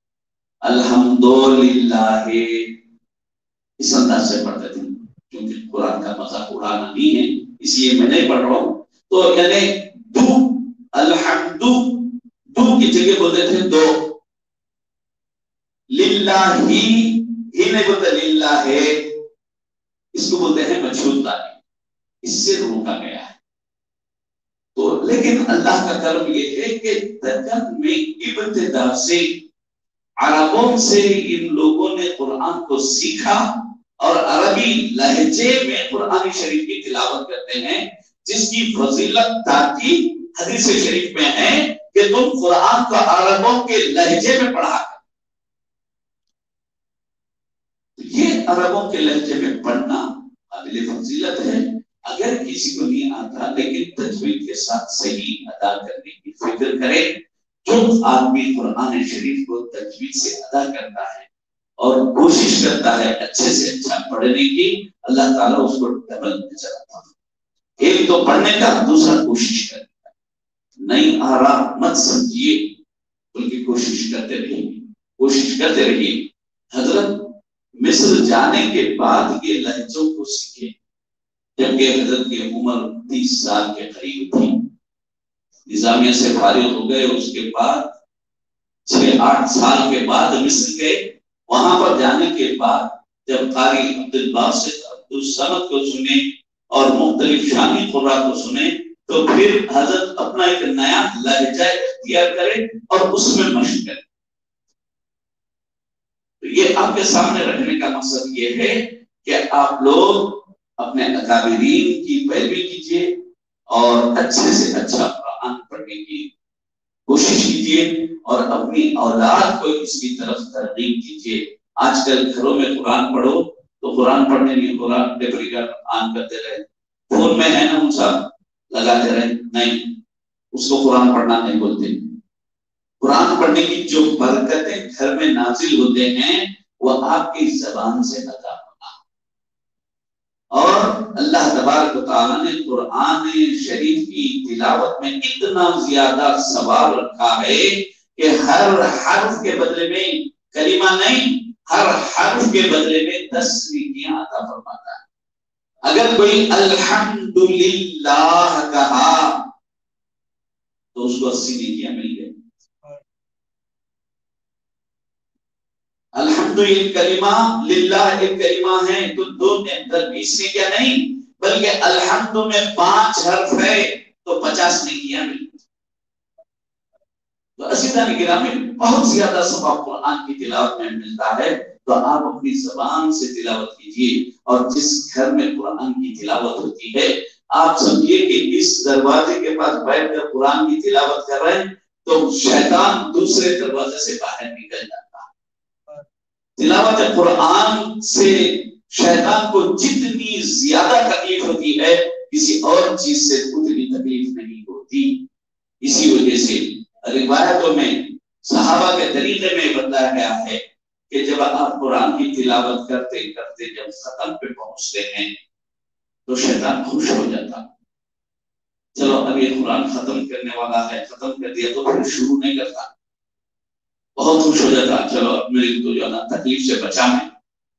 الحمدللہ اس انداز سے پڑھتے تھے، کیونکہ قرآن کا مذاق اڑانا نہیں ہے اس لیے میں نہیں پڑھ رہا ہوں. تو یعنی دو الحمد دو کی جگہ بولتے تھے دو، للہ ہی ہی نہیں بولتے للہ ہے، اس کو بولتے ہیں مشہور تعلیم. اس سے روکا گیا ہے. تو لیکن اللہ کا کرم یہ ہے کہ دکن میں ابتدا سے عربوں سے ان لوگوں نے قرآن کو سیکھا اور عربی لہجے میں قرآن شریف کی تلاوت کرتے ہیں، جس کی فضیلت تاکید حدیث شریف میں ہے کہ تم قرآن کو عربوں کے لہجے میں پڑھا کر. یہ عربوں کے لہجے میں پڑھنا قابل فضیلت ہے. اگر کسی کو نہیں آتا لیکن تجوید کے ساتھ صحیح ادا کرنے کی فکر کرے. جو آدمی قرآن شریف کو تجوید سے ادا کرتا ہے اور کوشش کرتا ہے اچھے سے اچھا پڑھنے کی، اللہ تعالیٰ اس کو ڈبل میں چلاتا ہے. ایک تو پڑھنے کا، دوسرا کوشش کرنے کا. نہیں آ رہا مت سمجھیے، بلکہ کوشش کرتے رہیے، کوشش کرتے رہیے. حضرت مصر جانے کے بعد یہ لہجوں کو سیکھے، جبکہ حضرت کی عمر تیس سال کے قریب تھی. نظامیہ سے فارغ ہو گئے، اس کے بعد چھ آٹھ سال کے بعد مصر گئے. وہاں پر جانے کے بعد جب قاری عبدالباسط عبدالصمد کو سنے اور مختلف شامی قرآ کو سنے تو پھر حضرت اپنا ایک نیا لہجہ اختیار کرے اور اس میں مشق کرے. تو یہ آپ کے سامنے رکھنے کا مقصد یہ ہے کہ آپ لوگ اپنے اکابرین کی پیروی کیجیے اور اچھے سے اچھا قرآن پڑھنے کی کوشش کیجیے اور اپنی اولاد کو اس کی طرف ترغیب کیجیے. آج کل گھروں میں قرآن پڑھو تو قرآن پڑھنے نہیں، قرآن ٹیپ ریکارڈر آن کرتے رہے، فون میں ہے نا ان سب لگاتے رہے. نہیں، اس کو قرآن پڑھنا نہیں بولتے. قرآن پڑھنے کی جو برکتیں گھر میں نازل ہوتے ہیں وہ آپ کی زبان سے ادا ہونا. اور اللہ تبارک و تعالیٰ نے قرآن شریف کی تلاوت میں اتنا زیادہ ثواب رکھا ہے کہ ہر حرف کے بدلے میں کلمہ نہیں، ہر حرف کے بدلے میں دس نیکیاں عطا فرماتا ہے۔ اگر کوئی الحمدللہ کہا تو اس کو اسی نیکیاں مل گئی۔ الحمد ایک کلمہ، للہ ایک کلمہ ہے، تو دو بیس نیکیاں نہیں بلکہ الحمد میں پانچ حرف ہے تو پچاس نیکیاں مل گئی۔ تو عزیزان گرامی بہت زیادہ ثواب قرآن کی تلاوت میں ملتا ہے، تو آپ اپنی زبان سے تلاوت کیجیے۔ اور جس گھر میں قرآن کی تلاوت ہوتی ہے، آپ سمجھیے کہ اس دروازے کے پاس بیٹھ کر قرآن کی تلاوت کر رہے ہیں تو شیطان دوسرے دروازے سے باہر نکل جاتا ہے۔ تلاوت قرآن سے شیطان کو جتنی زیادہ تکلیف ہوتی ہے کسی اور چیز سے اتنی تکلیف نہیں ہوتی۔ اسی وجہ سے روایتوں میں صحابہ کے طریقے میں بتایا گیا ہے کہ جب آپ قرآن کی تلاوت کرتے کرتے جب ختم پہ پہنچتے ہیں تو شیطان خوش ہو جاتا، چلو اب یہ قرآن ختم کرنے والا ہے، ختم کر دیا تو پھر شروع نہیں کرتا، بہت خوش ہو جاتا، چلو اب میری تو جو ہے نا تکلیف سے بچا میں۔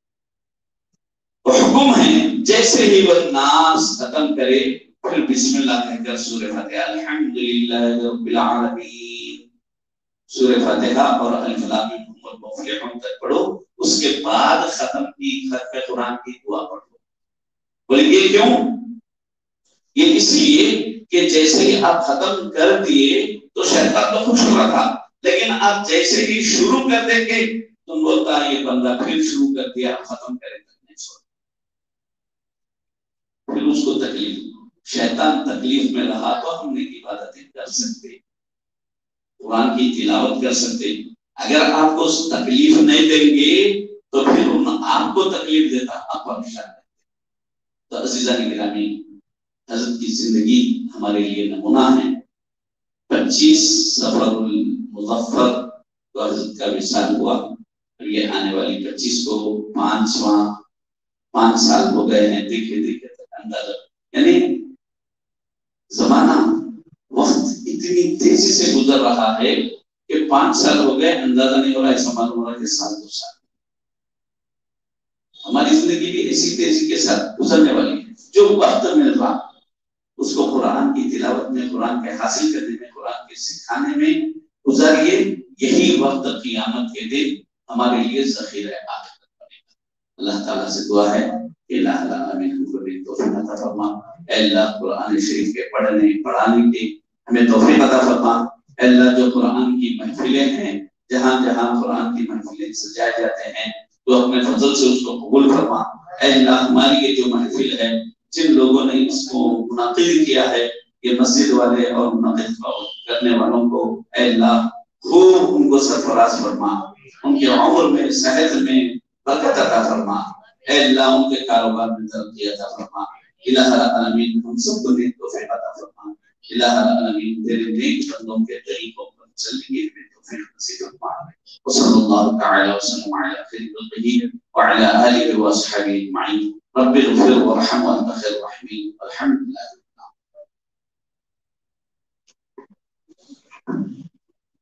حکم ہے جیسے ہی وہ ناس ختم کرے پھر بسم اللہ کہہ کر سورہ فاتحہ الحمدللہ رب العالمین، سورہ فاتحہ اور الف لام میم المفلحون تک پڑھو، اس کے بعد ختم کی ختم قرآن کی دعا پڑھو۔ بولے یہ کیوں؟ یہ اس لیے کہ جیسے ہی آپ ختم کر دیے تو شیطان تو خوش ہوا تھا، لیکن آپ جیسے ہی شروع کر دیں گے تم بولتا ہے یہ بندہ پھر شروع کر دیا، ختم کرے تک نہیں چھوڑ، پھر اس کو تکلیف، شیطان تکلیف میں رہا تو ہم نے عبادتیں کر سکتے، قرآن کی تلاوت کر سکتے۔ اگر آپ کو تکلیف نہیں دیں گے تو پھر آپ کو تکلیف دیتا، آپ پریشان رہتے۔ تو عزیزان گرامی، حضرت کی زندگی ہمارے لیے نمونہ ہے۔ پچیس سفر المظفر تو حضرت کا وصال ہوا، یہ آنے والی پچیس کو پانچواں پانچ سال ہو گئے ہیں، دیکھے دیکھے تک اندازہ، یعنی زمانہ وقت اتنی تیزی سے گزر رہا ہے کہ پانچ سال ہو گئے، اندازہ نہیں ہو رہا، ایسا معلوم ہو رہا ہے کہ سال دو سال۔ ہماری زندگی بھی اسی تیزی کے ساتھ گزرنے والی ہے۔ جو وقت مل رہا اس کو قرآن کی تلاوت میں، قرآن کے حاصل کرنے میں، قرآن کے سکھانے میں گزاریے، یہی وقت قیامت کے دن ہمارے لیے ذخیرہ آخرت بنے گا۔ اللہ تعالیٰ سے دعا ہے کہ الہ العالمین ہم کو بھی توفیق عطا فرما، اے اللہ قرآن شریف کے پڑھنے پڑھانے کی ہمیں توفیق عطا فرما۔ اے اللہ جو قرآن کی محفلیں ہیں، جہاں جہاں قرآن کی محفلیں سجائے جاتے ہیں تو اپنے فضل سے اس کو قبول فرما۔ اے اللہ ہماری یہ جو محفل ہے، جن لوگوں نے اس کو منعقد کیا ہے، یہ مسجد والے اور منعقد کرنے والوں کو اے اللہ خوب ان کو سرفراز فرما، ان کے عمر میں، صحت میں برکت عطا فرما۔ اے اللہ ان کے کاروبار میں ترقی عطا فرما۔ الہ العالمین ہم سب کو نیک توفیق عطا فرما۔ الہ العالمین تیرے نیک بندوں کے طریقوں پر چلنے کی ہمیں توفیق نصیب فرما۔ وصلی اللہ تعالی وسلم علی خیر خلقہ وعلی آلہ واصحابہ اجمعین۔ رب اغفر وارحم وانت خیر الراحمین۔ الحمد للہ۔